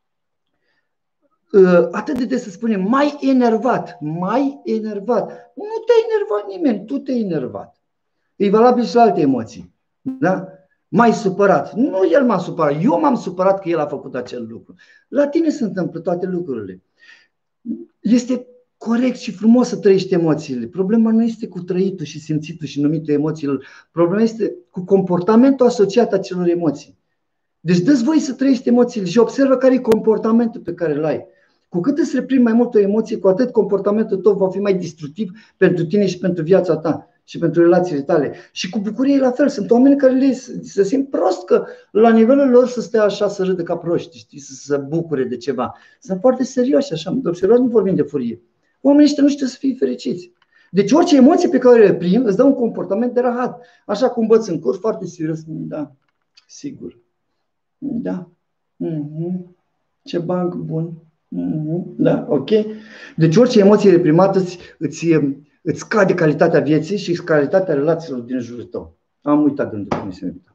atât de des să spunem, mai enervat, mai enervat. Nu te-a enervat nimeni, tu te-ai enervat. E valabil și la alte emoții. Da? Mai supărat. Nu el m-a supărat. Eu m-am supărat că el a făcut acel lucru. La tine se întâmplă toate lucrurile. Este corect și frumos să trăiești emoțiile. Problema nu este cu trăitul și simțitul și numitul emoțiilor. Problema este cu comportamentul asociat acelor emoții. Deci dă-ți voie să trăiești emoțiile și observă care e comportamentul pe care îl ai. Cu cât îți reprimi mai mult o emoție, cu atât comportamentul tău va fi mai destructiv pentru tine și pentru viața ta și pentru relațiile tale. Și cu bucurie la fel. Sunt oameni care le, se simt prost că la nivelul lor să stea așa, să râdă ca proști, știi, să se bucure de ceva. Sunt foarte serioși așa, observați, nu vorbim de furie. Oamenii ăștia nu știu să fie fericiți. Deci orice emoție pe care o reprim îți dă un comportament de rahat. Așa cum învăț în curs, foarte serios. Da, sigur. Da. Mm-hmm. Ce banc bun. Mm-hmm. Da, ok. Deci orice emoție reprimată îți, îți, îți scade calitatea vieții și calitatea relațiilor din jurul tău. Am uitat gândul cum se uită.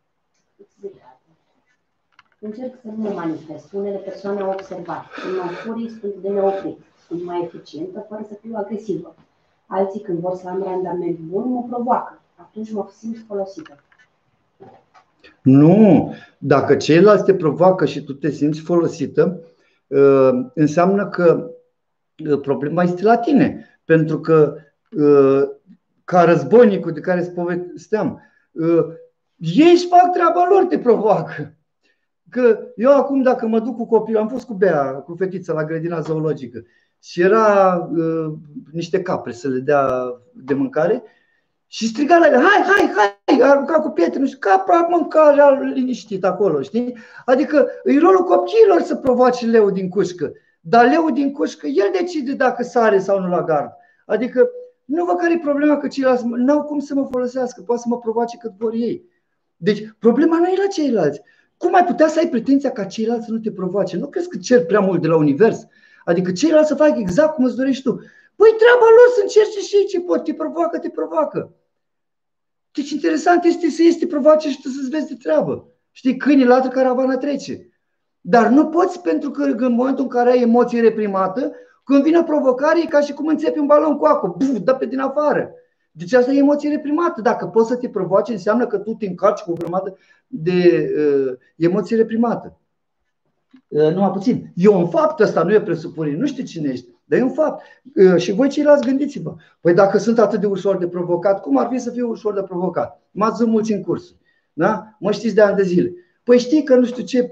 Încerc să nu mă manifest. Unele persoane au observat. Când am furii, sunt de neoprit. Sunt mai eficientă, fără să fiu agresivă. Alții, când vor să am randament bun, mă provoacă. Atunci mă simt folosită. Nu. Dacă ceilalți te provoacă și tu te simți folosită, înseamnă că problema este la tine. Pentru că, ca războinicul de care îți povesteam, ei își fac treaba lor, te provoacă. Că eu acum, dacă mă duc cu copilul, am fost cu Bea, cu fetița la grădina zoologică și era uh, niște capre să le dea de și striga la ele, hai, hai, hai, arunca cu pietre, nu știu, capra mânca liniștit acolo, știi? Adică e rolul copiilor să provoace leul din cușcă, dar leul din cușcă, el decide dacă sare sau nu la gard. Adică nu văd care e problema, că ceilalți n-au cum să mă folosească, poate să mă provoace cât vor ei. Deci problema nu e la ceilalți. Cum ai putea să ai pretenția ca ceilalți să nu te provoace? Nu crezi că ceri prea mult de la univers? Adică ceilalți să facă exact cum îți dorești tu. Păi treaba lor să încerce și ei ce pot. Te provoacă, te provoacă. Deci interesant este să iei, te provoace și tu să-ți vezi de treabă. Știi, câinii latră, caravana trece. Dar nu poți, pentru că în momentul în care ai emoție reprimată, când vine provocare, e ca și cum înțepi un balon cu apă. Buf, dă pe din afară. Deci asta e emoție reprimată. Dacă poți să te provoace, înseamnă că tu te încarci cu o grămadă de uh, emoție reprimată. Uh, numai puțin. E un fapt ăsta, nu e presupunere. Nu știu cine ești, dar e un fapt. Uh, și voi ceilalți gândiți-vă. Păi dacă sunt atât de ușor de provocat, cum ar fi să fiu ușor de provocat? M-ați zis mulți în cursuri. Da? Mă știți de ani de zile. Păi știi că nu știu ce...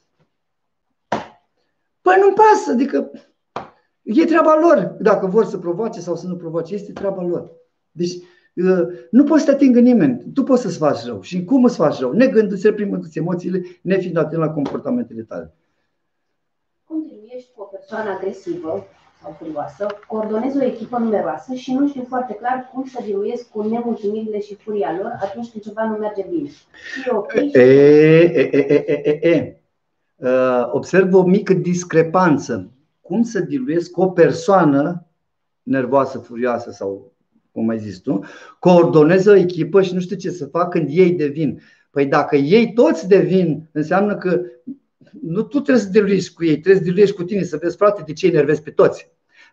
Păi nu-mi pasă, adică e treaba lor dacă vor să provoace sau să nu provoace. Este treaba lor. Deci nu poți să te atingă nimeni. Tu poți să-ți faci rău. Și cum îți faci rău? Negându-ți, reprimându-ți emoțiile, nefiind atent la comportamentele tale. Cum ești cu o persoană agresivă sau furioasă, coordonezi o echipă numeroasă și nu știu foarte clar cum să diluiesc cu nemulțumirile și furia lor atunci când ceva nu merge bine. Și ok. E, e, e, e, e, e. Observ o mică discrepanță. Cum să diluiesc o persoană nervoasă, furioasă sau cum ai zis tu, coordonezi o echipă și nu știu ce să fac când ei devin. Păi dacă ei toți devin, înseamnă că nu tu trebuie să diluiești cu ei, trebuie să diluiești cu tine, să vezi, frate, de ce îi enervezi pe toți.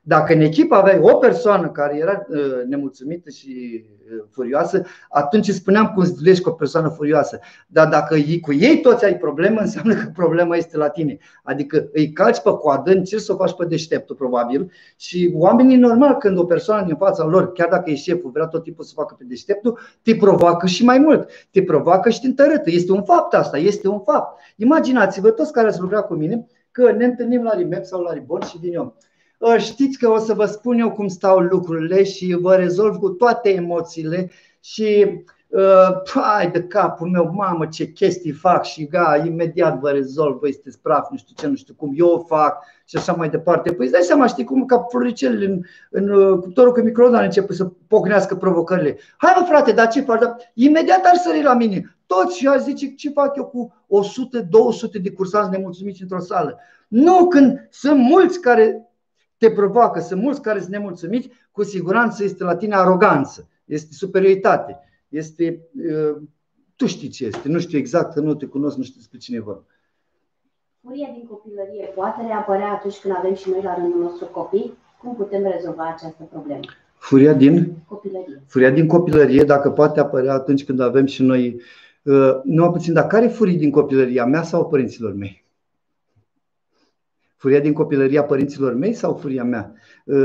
Dacă în echipă aveai o persoană care era uh, nemulțumită și uh, furioasă, atunci îți spuneam cum să duci cu o persoană furioasă. Dar dacă cu ei toți ai problemă, înseamnă că problema este la tine. Adică îi calci pe coadă, încerci să o faci pe deșteptul probabil. Și oamenii, normal, când o persoană din fața lor, chiar dacă e șeful, vrea tot timpul să facă pe deșteptul, te provoacă și mai mult. Te provoacă și te întărâtă. Este un fapt asta, este un fapt. Imaginați-vă toți care ați lucrat cu mine că ne întâlnim la Rimep sau la Ribon și vin eu. Știți că o să vă spun eu cum stau lucrurile și vă rezolv cu toate emoțiile și hai de capul meu, mamă, ce chestii fac și ga, imediat vă rezolv, voi sunteți praf, nu știu ce, nu știu cum, eu o fac și așa mai departe. Păi îți dai seama, știi cum, ca floricelele în, în cuptorul cu microonda începe să pocnească provocările. Hai mă frate, dar ce faci? Dar imediat ar sări la mine. Toți și aș zice ce fac eu cu o sută două sute de cursanți nemulțumiți într-o sală. Nu, când sunt mulți care te provoacă, sunt mulți care sunt nemulțumiți, cu siguranță este la tine aroganță, este superioritate, este, tu știi ce este, nu știu exact, nu te cunosc, nu știu despre cine e vorba. Furia din copilărie poate reapărea atunci când avem și noi la rândul nostru copii? Cum putem rezolva această problemă? Furia din copilărie. Furia din copilărie, dacă poate apărea atunci când avem și noi, nu puțin, dar care furii din copilăria mea sau părinților mei? Furia din copilăria părinților mei sau furia mea?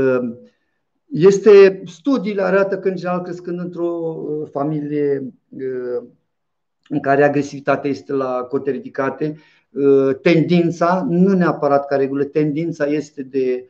Este, studiile arată că în general crescând într-o familie în care agresivitatea este la cote ridicate, tendința, nu neapărat ca regulă, tendința este de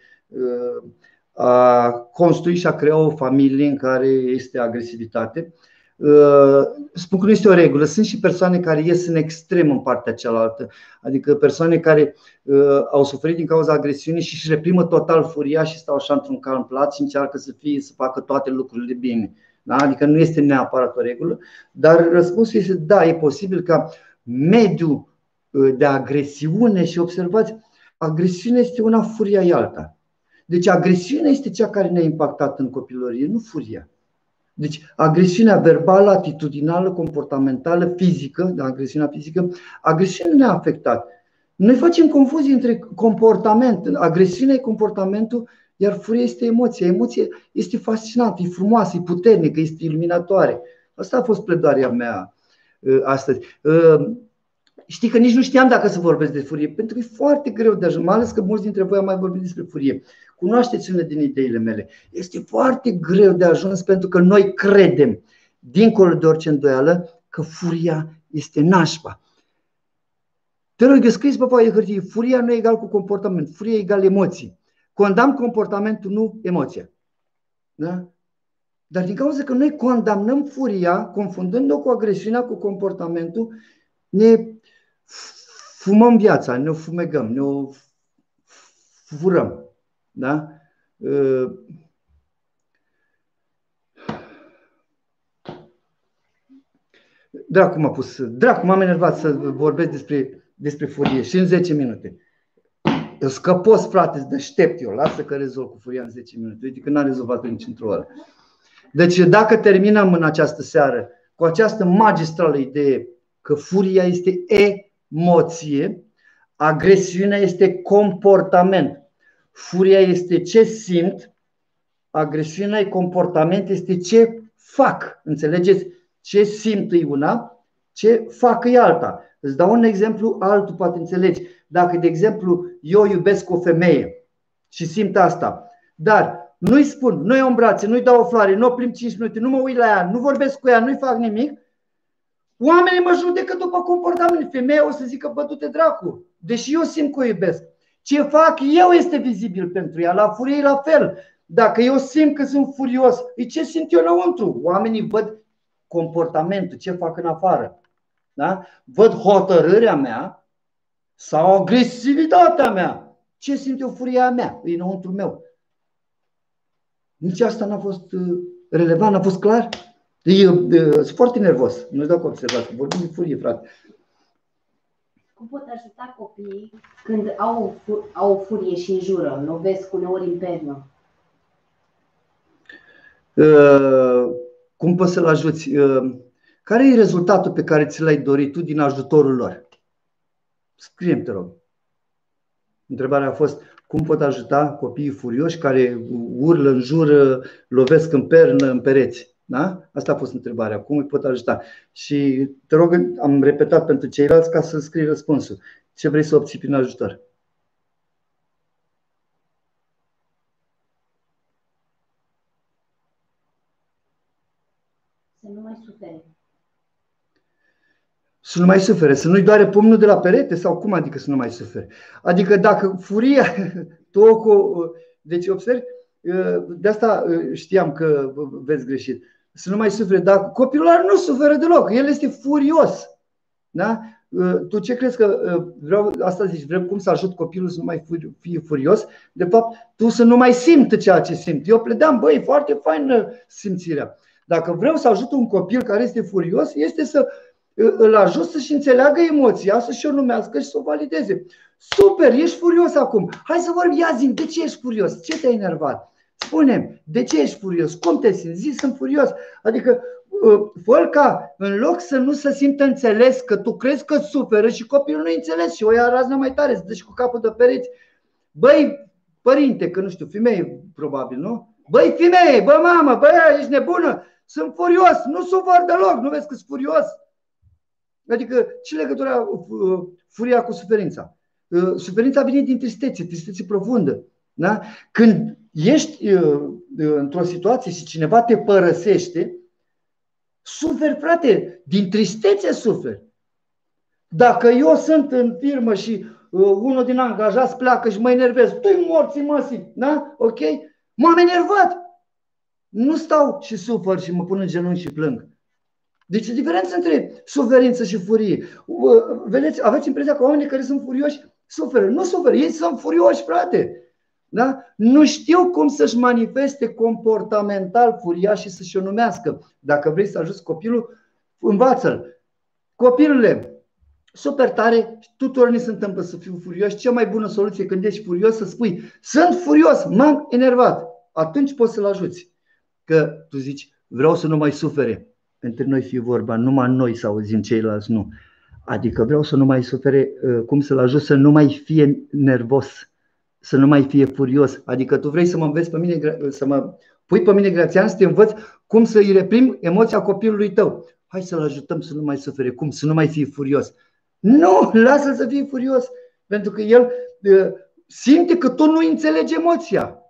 a construi și a crea o familie în care este agresivitate. Spun că nu este o regulă, sunt și persoane care ies în extrem în partea cealaltă, adică persoane care uh, au suferit din cauza agresiunii și își reprimă total furia și stau așa într-un calm plat și încearcă să fie, să facă toate lucrurile bine. Da? Adică nu este neapărat o regulă, dar răspunsul este da, e posibil ca mediul de agresiune, și observați, agresiunea este una, furia e alta. Deci agresiunea este cea care ne-a impactat în copilărie, nu furia. Deci agresiunea verbală, atitudinală, comportamentală, fizică, da, agresiunea fizică, agresiunea ne-a afectat. Noi facem confuzie între comportament. Agresiunea e comportamentul, iar furia este emoția. Emoția este fascinantă, e frumoasă, e puternică, este iluminatoare. Asta a fost pledoaria mea astăzi. Știi că nici nu știam dacă să vorbesc de furie, pentru că e foarte greu de ajuns, mai ales că mulți dintre voi au mai vorbit despre furie. Cunoașteți unele din ideile mele. Este foarte greu de ajuns pentru că noi credem, dincolo de orice îndoială, că furia este nașpa. Te rog, eu scris pe foaie de hârtie, furia nu e egal cu comportament, furia e egal emoții. Condamn comportamentul, nu emoția. Da? Dar din cauza că noi condamnăm furia, confundând-o cu agresiunea, cu comportamentul, ne fumăm viața, ne o fumegăm, ne o furăm. Da? Dracu m-a pus, dracu m-am enervat să vorbesc despre, despre furie și în zece minute. Eu scăpos, frate, deștept eu, lasă că rezolv cu furia în zece minute. Uite că n-am rezolvat nici într-o oră. Deci dacă terminăm în această seară cu această magistrală idee că furia este emoție, agresiunea este comportament. Furia este ce simt, agresiunea e comportament, este ce fac. Înțelegeți? Ce simt e una, ce fac e alta. Îți dau un exemplu, altul poate înțelegi. Dacă, de exemplu, eu iubesc o femeie și simt asta, dar nu-i spun, nu-i o brațe, nu-i dau o floare, nu o plimb cinci minute, nu mă uit la ea, nu vorbesc cu ea, nu-i fac nimic, oamenii mă judecă după comportament. Femeia o să zică, bă, du-te dracu, deși eu simt că o iubesc. Ce fac eu este vizibil pentru ea, la furie la fel. Dacă eu simt că sunt furios, e ce simt eu înăuntru. Oamenii văd comportamentul, ce fac în afară. Da? Văd hotărârea mea sau agresivitatea mea. Ce simt eu, furia mea, e înăuntru meu. Nici asta n-a fost relevant, n-a fost clar. Sunt foarte nervos, nu știu dacă observați, vorbim de furie, frate. Cum pot ajuta copiii când au, au o furie și înjură, lovesc uneori în pernă? Uh, cum poți să-l ajuți? Uh, care e rezultatul pe care ți l-ai dorit tu din ajutorul lor? Scrie-mi, te rog. Întrebarea a fost: cum pot ajuta copiii furioși care urlă, înjură, lovesc în pernă, în pereți? Da? Asta a fost întrebarea. Cum îi pot ajuta? Și te rog, am repetat pentru ceilalți ca să scrii răspunsul. Ce vrei să obții prin ajutor? Să nu mai sufere. Să nu mai sufere, să nu-i doare pumnul de la perete? Sau cum adică să nu mai sufere? Adică dacă furia, tu, deci observi, de asta știam că veți greșit. Să nu mai sufere, dar copilul ăla nu suferă deloc, el este furios. Da? Tu ce crezi că vreau, asta zici, vrem cum să ajut copilul să nu mai fie furios? De fapt, tu să nu mai simți ceea ce simți. Eu pledeam, băi, foarte faină simțirea. Dacă vreau să ajut un copil care este furios, este să îl ajut să-și înțeleagă emoția, să-și o numească și să o valideze. Super, ești furios acum. Hai să vorbim, ia zi, de ce ești furios? Ce te-a enervat? Spune-mi, de ce ești furios? Cum te simți? Zi, sunt furios. Adică, fă ca, în loc să nu se simtă înțeles, că tu crezi că suferă și copilul nu înțeles și o ia raznă mai tare, să dă și cu capul de pereți. Băi, părinte, că nu știu, femeie probabil, nu? Băi, femeie, bă, mamă, băi, ești nebună? Sunt furios, nu sufăr deloc, nu vezi că sunt furios? Adică ce legătură furia cu suferința? Suferința vine din tristețe, tristețe profundă. Da? Când ești într-o situație și cineva te părăsește, suferi, frate, din tristețe suferi. Dacă eu sunt în firmă și unul din angajați pleacă și mă enervez, tu-i morții măsii, da? Ok? M-am enervat. Nu stau și sufăr și mă pun în genunchi și plâng. Deci e diferență între suferință și furie. Vedeți, aveți impresia că oamenii care sunt furioși suferă. Nu suferă, ei sunt furioși, frate. Da? Nu știu cum să-și manifeste comportamental furia și să-și o numească. Dacă vrei să ajuți copilul, învață-l. Copilule, super tare, tuturor ni se întâmplă să fiu furios. Cea mai bună soluție când ești furios să spui: sunt furios, m-am enervat. Atunci poți să-l ajuți. Că tu zici: vreau să nu mai sufere. Între noi fie vorba, numai noi să auzim, ceilalți nu. Adică vreau să nu mai sufere, cum să-l ajut să nu mai fie nervos, să nu mai fie furios. Adică tu vrei să mă înveți pe mine, să mă pui pe mine, Grațian, să te învăț cum să-i reprim emoția copilului tău. Hai să-l ajutăm să nu mai sufere. Cum? Să nu mai fie furios. Nu, lasă-l să fie furios. Pentru că el simte că tu nu înțelegi emoția.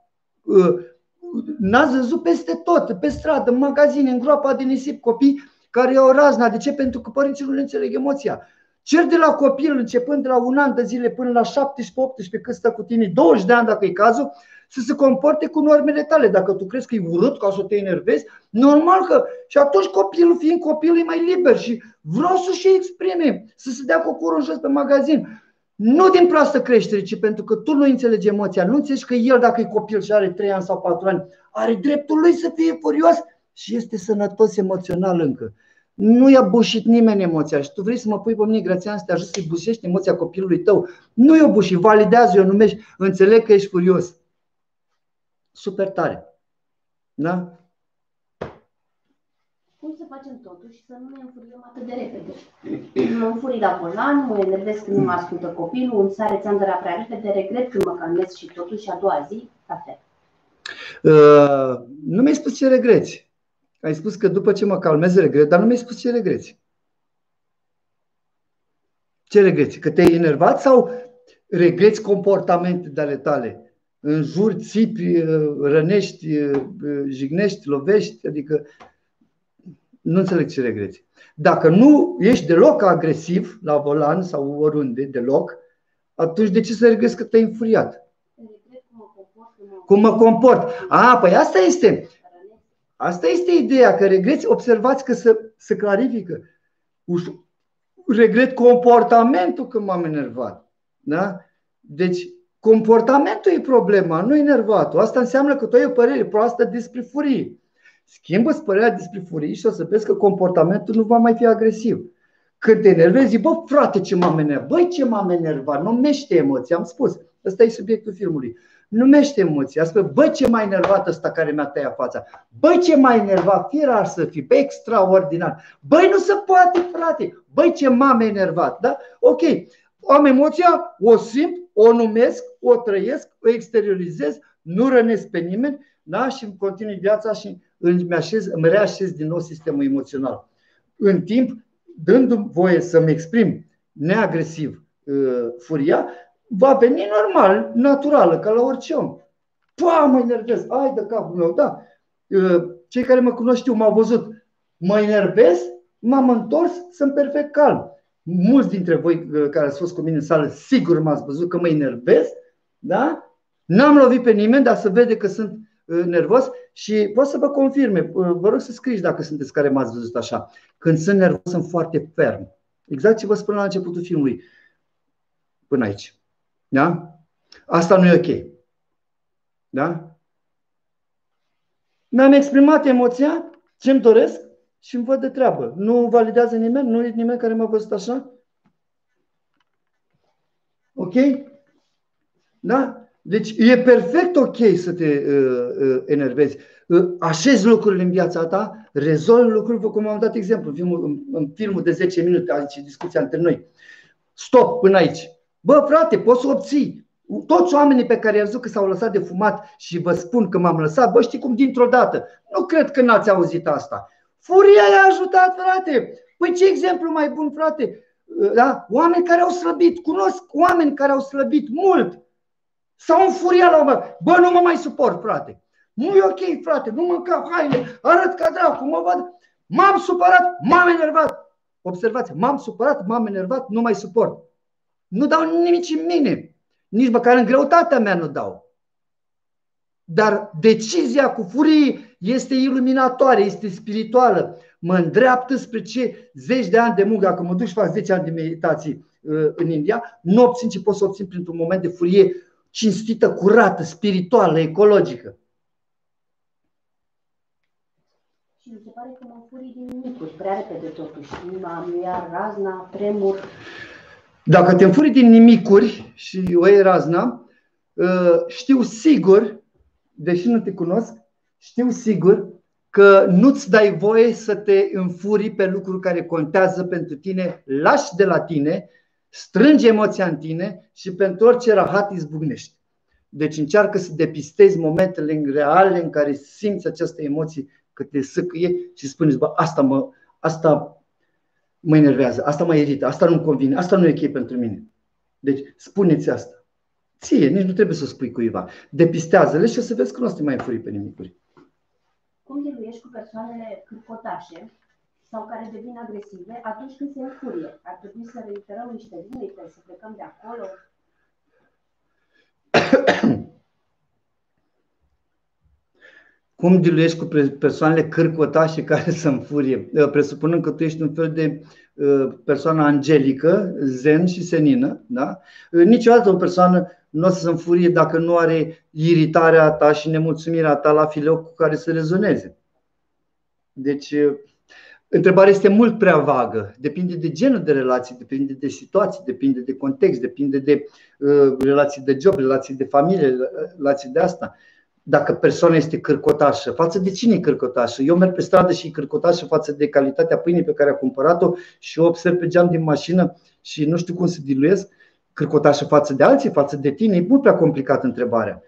N-ați văzut peste tot, pe stradă, în magazine, în groapa de nisip, copii care au razna. De ce? Pentru că părinții nu le înțeleg emoția. Cer de la copil, începând de la un an de zile până la șaptesprezece optsprezece, cât stă cu tine, douăzeci de ani dacă e cazul, să se comporte cu normele tale. Dacă tu crezi că e urât, ca să te enervezi, normal că... Și atunci copilul, fiind copil, e mai liber și vreau să-și exprime, să se dea cu curul în jos pe magazin. Nu din proastă creștere, ci pentru că tu nu înțelegi emoția. Nu înțelegi că el, dacă e copil și are trei ani sau patru ani, are dreptul lui să fie furios și este sănătos emoțional încă. Nu i-a bușit nimeni emoția și tu vrei să mă pui pe mine, Grațian, să te ajut să-i bușești emoția copilului tău. Nu i-o buși, validează-o, numești, înțeleg că ești furios. Super tare. Da? Cum să facem totuși să nu ne înfuriem atât de repede? Mă înfurii la volan, mă enervez când nu mă ascultă copilul, îmi sare țandăra prea repede, regret când mă calmez și totuși a doua zi, la fel. Uh, nu mi-ai spus ce regreți. Ai spus că după ce mă calmez regret, dar nu mi-ai spus ce regreți. Ce regreți? Că te-ai enervat sau regreți comportamente de ale tale? Înjuri, țipi, rănești, jignești, lovești, adică nu înțeleg ce regreți. Dacă nu ești deloc agresiv la volan sau oriunde, deloc, atunci de ce să regreți că te-ai înfuriat? Regret cum mă comport. Cum mă comport. A, păi asta este. Asta este ideea, că regreți, observați că se, se clarifică. Regret comportamentul când m-am enervat. Da? Deci comportamentul e problema, nu enervatul. Asta înseamnă că tu ai o părere proastă despre furie. Schimbă-ți părerea despre furie și o să vezi că comportamentul nu va mai fi agresiv. Când te enervezi, zici: bă, frate, ce m-am enervat. Băi, ce m-am enervat. Numește emoția, am spus. Ăsta e subiectul filmului. Numește emoția. Spune: bă, ce m-a enervat ăsta care mi-a tăiat fața. Băi, ce m-a enervat. Firar să fii. Bă, extraordinar. Băi, nu se poate, frate. Băi, ce m-am enervat. Da? Ok. Am emoția, o simt, o numesc, o trăiesc, o exteriorizez, nu rănesc pe nimeni, da? Și îmi continui viața și îmi, așez, îmi reașez din nou sistemul emoțional. În timp, dându-mi voie să-mi exprim neagresiv uh, furia, va veni normal, naturală, ca la orice om. Pua, mă enervez, ai de capul meu, da. Uh, cei care mă cunosc știu, m-au văzut, mă enervez, m-am întors, sunt perfect calm. Mulți dintre voi uh, care ați fost cu mine în sală, sigur m-ați văzut că mă enervez, da? N-am lovit pe nimeni, dar se vede că sunt uh, nervos și pot să vă confirme. Uh, vă rog să scrieți dacă sunteți care m-ați văzut așa. Când sunt nervos, sunt foarte ferm. Exact ce vă spun la începutul filmului. Până aici. Da? Asta nu e ok. Da? Mi-am exprimat emoția, ce-mi doresc și îmi văd de treabă. Nu validează nimeni? Nu e nimeni care m-a văzut așa? Ok? Da? Deci e perfect ok să te uh, uh, enervezi. Uh, așezi lucrurile în viața ta, rezolvi lucruri, cum am dat exemplu în filmul, în, în filmul de zece minute, aici discuția între noi. Stop până aici. Bă, frate, poți să obții. Toți oamenii pe care i-am văzut că s-au lăsat de fumat și vă spun că m-am lăsat, bă, știi cum, dintr-o dată. Nu cred că n-ați auzit asta. Furia i-a ajutat, frate. Păi ce exemplu mai bun, frate? Da? Oameni care au slăbit. Cunosc oameni care au slăbit mult. S-au înfuriat la un moment. Bă, nu mă mai suport, frate. Nu e ok, frate. Nu mă cap haine. Arăt ca dracu. Mă văd. M-am supărat. M-am enervat. Observați. M-am supărat. M-am enervat. Nu mai suport. Nu dau nimic în mine. Nici măcar în greutatea mea nu dau. Dar decizia cu furie este iluminatoare, este spirituală. Mă îndreaptă spre ce zeci de ani de muncă, dacă mă duc și fac zece ani de meditații în India, nu obțin ce pot să obțin printr-un moment de furie cinstită, curată, spirituală, ecologică. Și mi se pare că mă furii din nimicuri, prea repede totuși. Am iar razna, tremur. Dacă te înfurii din nimicuri și o iei razna, știu sigur, deși nu te cunosc, știu sigur că nu-ți dai voie să te înfurii pe lucruri care contează pentru tine, lași de la tine, strângi emoția în tine și pentru orice rahat izbucnești. Deci încearcă să depistezi momentele reale în care simți această emoție că te săcâie și spune, bă, asta mă, asta mă enervează, asta mă irită, asta nu-mi convine, asta nu e ok pentru mine. Deci spuneți asta. Ție, nici nu trebuie să o spui cuiva. Depistează-le și o să vezi că nu o să te mai înfuri pe nimicuri. Cum diluiești cu persoanele cârcotașe sau care devin agresive atunci când se înfurie? Ar trebui să reiterăm niște limite, să plecăm de acolo? Cum diluiești cu persoanele cârcotașe care se înfurie? Presupunând că tu ești un fel de persoană angelică, zen și senină, da? Niciodată o persoană nu o să se înfurie dacă nu are iritarea ta și nemulțumirea ta la fileu cu care să rezoneze. Deci, întrebarea este mult prea vagă. Depinde de genul de relații, depinde de situații, depinde de context, depinde de uh, relații de job, relații de familie, relații de asta. Dacă persoana este cârcotașă, față de cine e cârcotașă? Eu merg pe stradă și e cârcotașă față de calitatea pâinii pe care a cumpărat-o și o observ pe geam din mașină și nu știu cum să diluiesc. Cârcotașă față de alții, față de tine? E mult prea complicată întrebarea.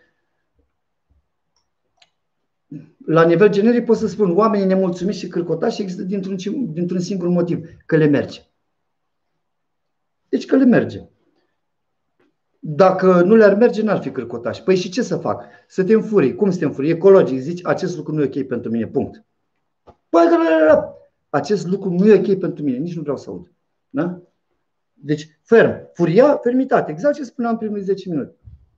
La nivel generic pot să spun, oamenii nemulțumiți și cârcotași există dintr-un, dintr-un singur motiv, că le merge. Deci că le merge. Dacă nu le-ar merge, n-ar fi cârcotași. Păi și ce să fac? Să te înfurii. Cum să te înfurii? Ecologic. Zici, acest lucru nu e ok pentru mine. Punct. Păi, acest lucru nu e ok pentru mine. Nici nu vreau să aud. Da? Deci, ferm. Furia, fermitate. Exact ce spuneam în primele zece minute.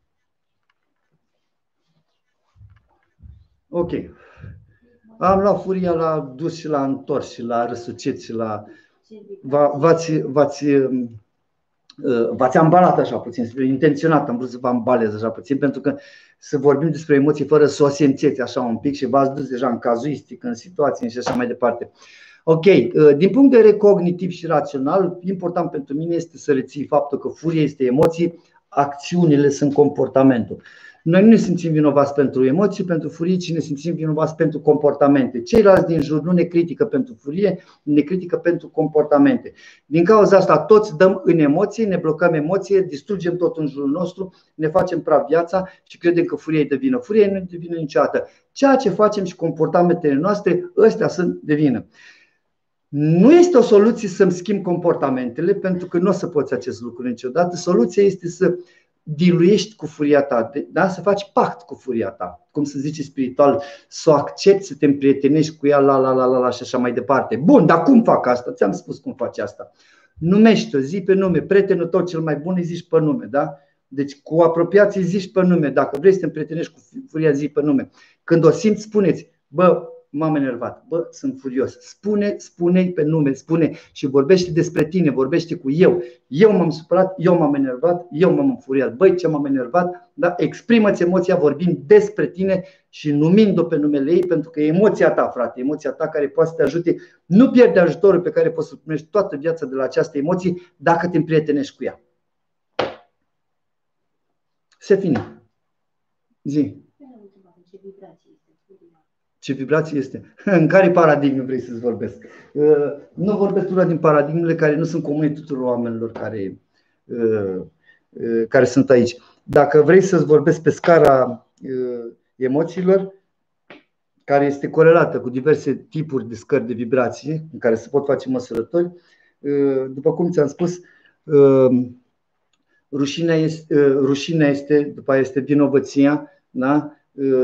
Ok. Am luat furia la dus și la întors și la răsucit și la... V-ați... V-ați V-ați ambalat așa puțin, intenționat am vrut să vă ambalez așa puțin, pentru că să vorbim despre emoții fără să o simțeți așa un pic și v-ați dus deja în cazuistică, în situații și așa mai departe. Ok, din punct de vedere cognitiv și rațional, important pentru mine este să reții faptul că furia este emoții, acțiunile sunt comportamentul. Noi nu ne simțim vinovați pentru emoții, pentru furie, ci ne simțim vinovați pentru comportamente. Ceilalți din jur nu ne critică pentru furie, ne critică pentru comportamente. Din cauza asta toți dăm în emoții, ne blocăm emoție, distrugem tot în jurul nostru, ne facem praf viața și credem că furia e de vină. Furia nu e de vină niciodată. Ceea ce facem și comportamentele noastre, ăstea sunt de vină. Nu este o soluție să-mi schimb comportamentele, pentru că nu o să poți acest lucru niciodată. Soluția este să diluiești cu furia ta, da? Să faci pact cu furia ta, cum se zice spiritual, să o accepti, să te împrietenești cu ea, la la la la la și așa mai departe. Bun, dar cum fac asta? Ți-am spus cum faci asta. Numește-o, zi pe nume, prietenul tău cel mai bun îi zici pe nume, da? Deci cu apropiații zici pe nume, dacă vrei să te împrietenești cu furia, zi pe nume. Când o simți, spuneți, bă, m-am enervat, bă, sunt furios. Spune, spune-i pe nume, spune și vorbește despre tine, vorbește cu eu. Eu m-am supărat, eu m-am enervat, eu m-am înfuriat. Băi, ce m-am enervat, da? Exprimă-ți emoția vorbind despre tine și numind-o pe numele ei, pentru că e emoția ta, frate, emoția ta care poate să te ajute. Nu pierde ajutorul pe care poți să-l primești toată viața de la această emoție dacă te împrietenești cu ea. Se fini. Zi. Ce vibrație este? În care paradigme vrei să-ți vorbesc? Nu vorbesc una din paradigmele care nu sunt comune tuturor oamenilor care, care sunt aici. Dacă vrei să-ți vorbesc pe scara emoțiilor, care este corelată cu diverse tipuri de scări de vibrație, în care se pot face măsurători, după cum ți-am spus, rușinea este, rușinea este, după aia este vinovăția, da?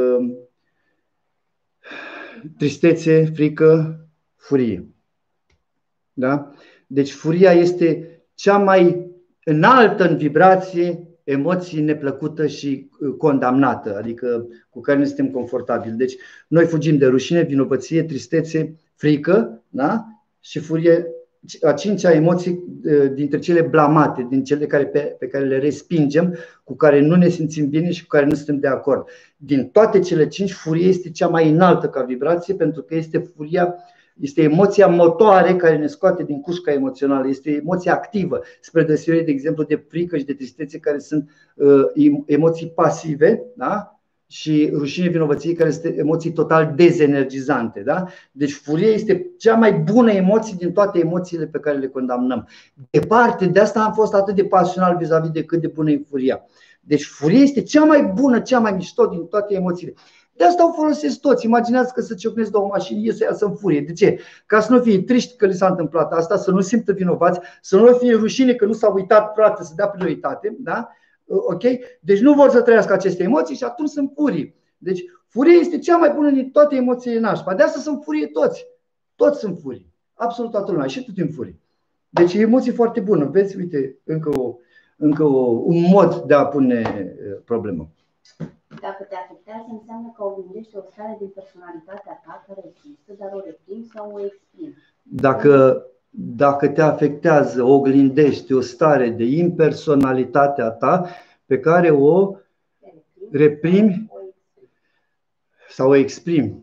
Tristețe, frică, furie. Da? Deci furia este cea mai înaltă în vibrație emoție neplăcută și condamnată, adică cu care nu suntem confortabili. Deci noi fugim de rușine, vinovăție, tristețe, frică, da? Și furie, a cincea emoție dintre cele blamate, din cele care, pe, pe care le respingem, cu care nu ne simțim bine și cu care nu suntem de acord. Din toate cele cinci, furia este cea mai înaltă ca vibrație, pentru că este furia, este emoția motoare care ne scoate din cușca emoțională, este emoția activă, spre deosebire, de exemplu, de frică și de tristețe, care sunt uh, emoții pasive, da? Și rușine, vinovăție, care sunt emoții total dezenergizante, da? Deci furia este cea mai bună emoție din toate emoțiile pe care le condamnăm. Departe, de asta am fost atât de pasional vis-a-vis de cât de bună e furia. Deci furia este cea mai bună, cea mai mișto din toate emoțiile. De asta o folosesc toți. Imaginează că să ciocnesc două mașini, iese ea să înfurie. De ce? Ca să nu fie triști că li s-a întâmplat asta, să nu simtă vinovați, să nu fie rușine că nu s-a uitat, frate, să dea prioritate, da? Ok? Deci nu vor să trăiască aceste emoții și atunci sunt furii. Deci furia este cea mai bună din toate emoțiile nașpa. De asta sunt furie toți. Toți sunt furii. Absolut toată lumea. Și tu din furii. Deci e emoție foarte bună. Vezi, uite, încă, o, încă o, un mod de a pune problemă. Dacă te afectează, înseamnă că oglindești o stare din personalitatea ta care există, dar o reprimi sau o exprimi. Dacă, dacă te afectează, oglindești o stare de impersonalitatea ta pe care o reprimi sau o exprimi.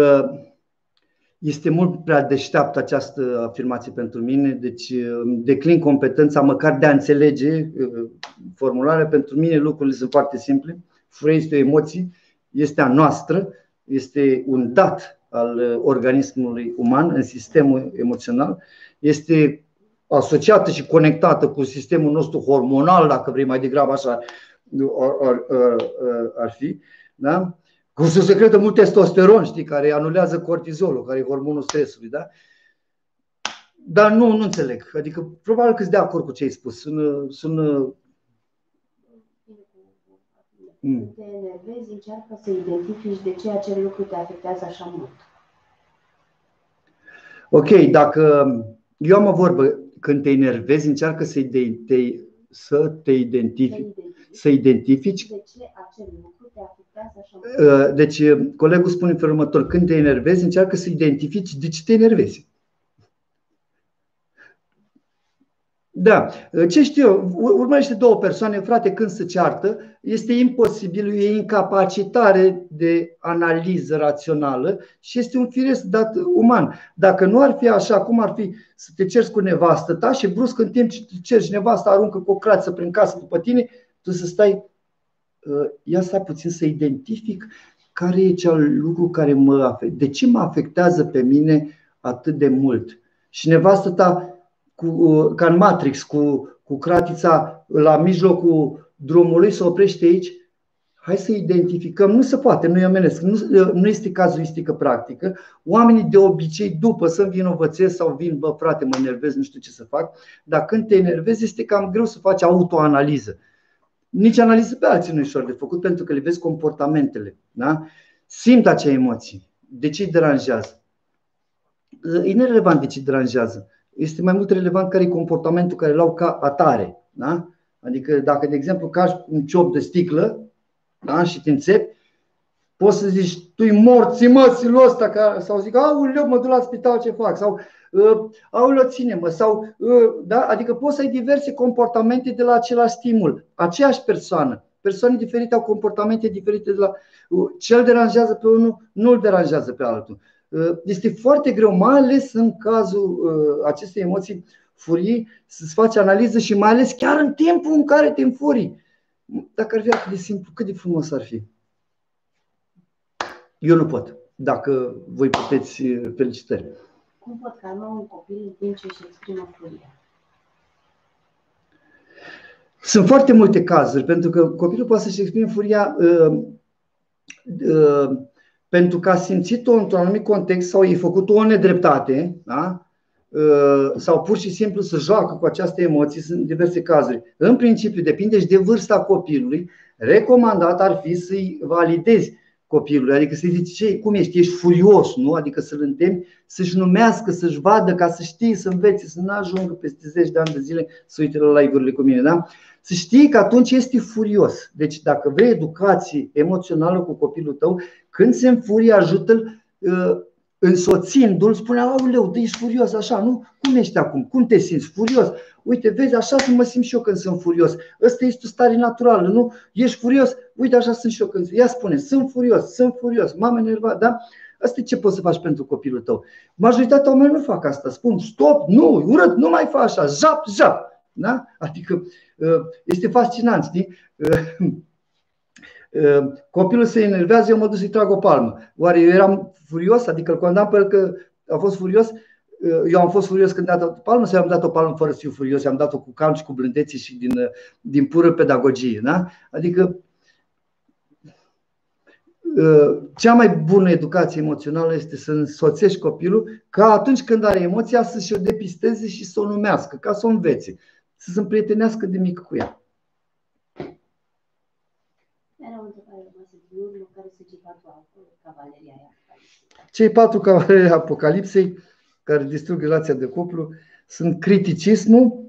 Este mult prea deșteaptă această afirmație pentru mine, deci declin competența măcar de a înțelege formularea. Pentru mine lucrurile sunt foarte simple. Furia este o emoție, este a noastră, este un dat al organismului uman în sistemul emoțional, este asociată și conectată cu sistemul nostru hormonal, dacă vrei mai degrabă așa ar, ar, ar fi, da? Cum se secretă mult testosteron, știi, care anulează cortizolul, care e hormonul stresului, da? Dar nu, nu înțeleg. Adică probabil că-s de acord cu ce ai spus. Sună, sună... Când te enervezi, încearcă să identifici de ce acel lucru te afectează așa mult. Ok, dacă eu am o vorbă, când te enervezi, încearcă să, te, să te identifici, să identifici de ce acel lucru te afectează așa mult. Deci, colegul spune în felul următor: când te enervezi, încearcă să identifici de ce te enervezi. Da, ce știu eu, urmărește două persoane, frate, când se ceartă, este imposibil, e incapacitare de analiză rațională și este un firesc dat uman. Dacă nu ar fi așa, cum ar fi să te ceri cu nevastă ta și brusc în timp ce te ceri nevasta aruncă cu o crață prin casă după tine, tu să stai ia stai puțin să identific care e cel lucru care mă afectează, de ce mă afectează pe mine atât de mult. Și nevastă ta, cu, ca în Matrix, cu, cu cratița la mijlocul drumului, se oprește aici. Hai să identificăm, nu se poate, nu-i omenesc, nu, nu este cazuistică practică. Oamenii de obicei, după să-mi vinovățesc sau vin, bă frate, mă enervez, nu știu ce să fac. Dar când te enervezi este cam greu să faci autoanaliză. Nici analiză pe alții nu e ușor de făcut, pentru că le vezi comportamentele, da? Simt acea emoție. De ce îi deranjează? E nerelevant de ce îi deranjează. Este mai mult relevant care e comportamentul care l-au ca atare, da? Adică dacă, de exemplu, cași un ciop de sticlă, da? Și te înțepi, poți să zici, tu-i morți mățilul ăsta, ca, sau zic, auleu, mă duc la spital, ce fac? Sau, auleu, ține-mă. Sau, da? Adică poți să ai diverse comportamente de la același stimul. Aceeași persoană. Persoane diferite au comportamente diferite de la... Ce îl deranjează pe unul, nu îl deranjează pe altul. Este foarte greu, mai ales în cazul acestei emoții, furii, să-ți faci analiză și mai ales chiar în timpul în care te înfurii. Dacă ar fi atât de simplu, cât de frumos ar fi. Eu nu pot. Dacă voi puteți, felicitări. Cum pot calma un copil în timp ce își exprimă furia? Sunt foarte multe cazuri, pentru că copilul poate să-și exprime furia uh, uh, pentru că a simțit-o într-un anumit context sau i-a făcut o nedreptate, da? Uh, sau pur și simplu să joacă cu această emoție. Sunt diverse cazuri. În principiu, depinde și de vârsta copilului. Recomandat ar fi să-i validezi copilului, adică să-i zici, ce, cum ești, ești furios, nu? Adică să-l îndemni să-și numească, să-și vadă, ca să știe, să învețe, să nu ajungă peste zeci de ani de zile să uite la live-urile cu mine, da? Să știi că atunci este furios. Deci dacă vrei educație emoțională cu copilul tău, când se înfurie, ajută-l însoțindu-l, spune, aoleu, ești furios așa, nu? Cum ești acum? Cum te simți? Furios. Uite, vezi, așa mă simt și eu când sunt furios. Ăsta este o stare naturală, nu? Ești furios? Uite, așa sunt și eu când... Ia spune, sunt furios, sunt furios, m-am enervat, da? Asta e ce poți să faci pentru copilul tău. Majoritatea oamenilor nu fac asta. Spun, stop, nu, urât, nu mai faci așa, jap, jap. Da? Adică este fascinant, știi? Copilul se enervează, eu mă duc să-i trag o palmă. Oare eu eram furios? Adică îl condamn pe el că a fost furios? Eu am fost furios când a dat o palmă sau am dat o palmă fără să fiu furios? Am dat-o cu calm și cu blândețe și din, din pură pedagogie, da? Adică cea mai bună educație emoțională este să însoțești copilul ca atunci când are emoția să-și o depisteze și să o numească, ca să o învețe, să se împrietenească de mic cu ea. Era o întrebare rămasă din urmă, care sunt cei patru cavalerii ai Apocalipsei? Cei patru cavalerii Apocalipsei care distrug relația de cuplu sunt criticismul,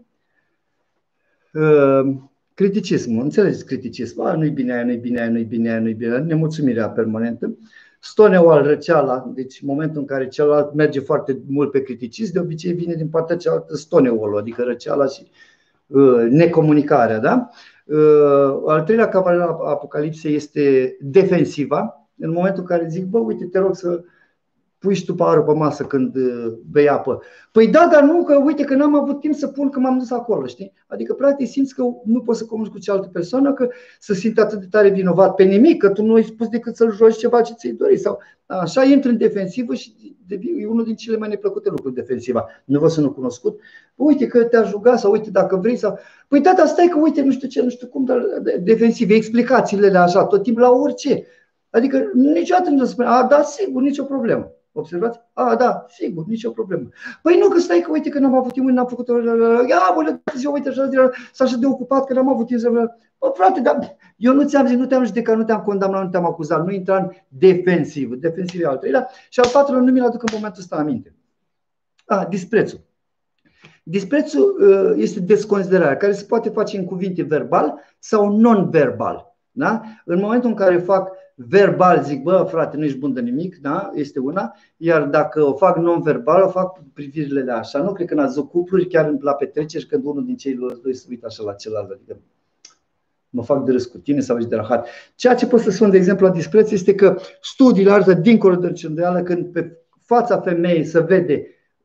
uh, criticismul, înțelegeți criticismul, nu-i bine aia, nu-i bine aia, nu-i bine aia, nu-i bine aia, nemulțumirea permanentă, stoneul, răceala, deci în momentul în care celălalt merge foarte mult pe criticism, de obicei vine din partea cealaltă stoneul, adică răceala și uh, necomunicarea, da? Uh, al treilea cavaler al Apocalipsei este defensiva, în momentul în care zic, bă, uite, te rog să pui și tu paharul pe masă când bei apă. Păi da, dar nu, că uite că n-am avut timp să pun, că m-am dus acolo, știi? Adică practic simți că nu poți să comunici cu cealaltă persoană, că să simți atât de tare vinovat pe nimic, că tu nu ai spus decât să-l joci ceva ce ți-ai dori. Sau așa, intri în defensivă și e unul din cele mai neplăcute lucruri, defensiva. Nu vă să nu cunoscut. Uite că te-aș ruga sau uite dacă vrei sau... Păi da, dar stai că uite nu știu ce, nu știu cum, dar defensive, explicațiile așa, tot timpul la orice. Adică niciodată nu spune, a, da, sigur, nicio problemă. Observați? A, da, sigur, nicio problemă. Păi nu, că stai că uite că n-am avut timp, n-am făcut-o. Ia, bă, eu uite așa, s-a așa de ocupat că n-am avut timp să... Bă, frate, dar eu nu ți-am zis, nu te-am judecat, nu te-am condamnat, nu te-am acuzat, nu intra în defensiv. Defensiv e al treilea. Și al patrulea nu mi-l aduc în momentul ăsta aminte. A, disprețul. Disprețul este desconsiderarea, care se poate face în cuvinte verbal sau non-verbal. Da? În momentul în care fac verbal, zic, bă, frate, nu ești bun de nimic, da? Este una. Iar dacă o fac non-verbal, o fac cu privirile de așa. Nu cred că n-ați văzut cupluri chiar la petreceri când unul din cei doi se uită așa la celălalt. Adică mă fac de râs cu tine sau ești de rahat. Ceea ce pot să spun, de exemplu, la dispreț este că studiile arată, dincolo de îndoială, când pe fața femeii se vede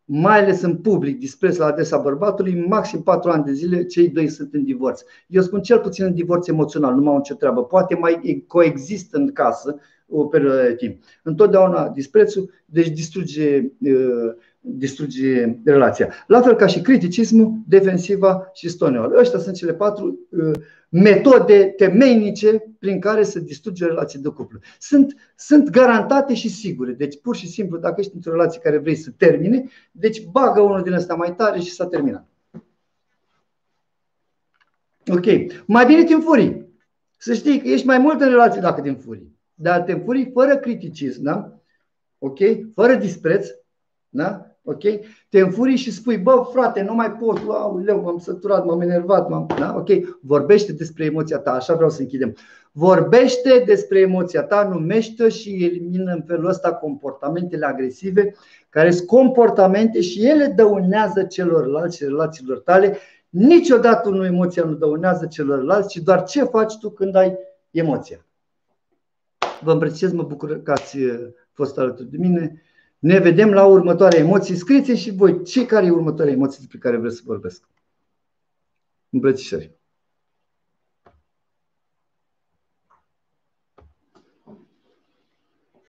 mai ales în public, dispreț la adresa bărbatului, maxim patru ani de zile, cei doi sunt în divorț. Eu spun cel puțin în divorț emoțional, nu mai au nicio treabă. Poate mai coexistă în casă o perioadă de timp. Întotdeauna disprețul, deci distruge, distruge relația. La fel ca și criticismul, defensiva și stoneul. Ăștia sunt cele patru metode temeinice prin care se distruge relații de cuplu. Sunt, sunt garantate și sigure. Deci pur și simplu, dacă ești într-o relație care vrei să termine, deci bagă unul din ăsta mai tare și s-a terminat. Ok. Mai bine te înfurii. Să știi că ești mai mult în relație dacă te înfurii. Dar te înfurii fără criticism, da? Ok? Fără dispreț, da? Ok? Te înfurii și spui, bă, frate, nu mai pot, aoleu, m-am săturat, m-am enervat, m-am... Da? Ok? Vorbește despre emoția ta, așa vreau să închidem. Vorbește despre emoția ta, numește și elimină în felul ăsta comportamentele agresive, care sunt comportamente și ele dăunează celorlalți și relațiilor tale. Niciodată nu emoția nu dăunează celorlalți, ci doar ce faci tu când ai emoția. Vă îmbrățișez, mă bucur că ați fost alături de mine. Ne vedem la următoarea emoție. Scrieți și voi ce care e următoarea emoție despre care vreți să vorbesc. Îmbrățișări.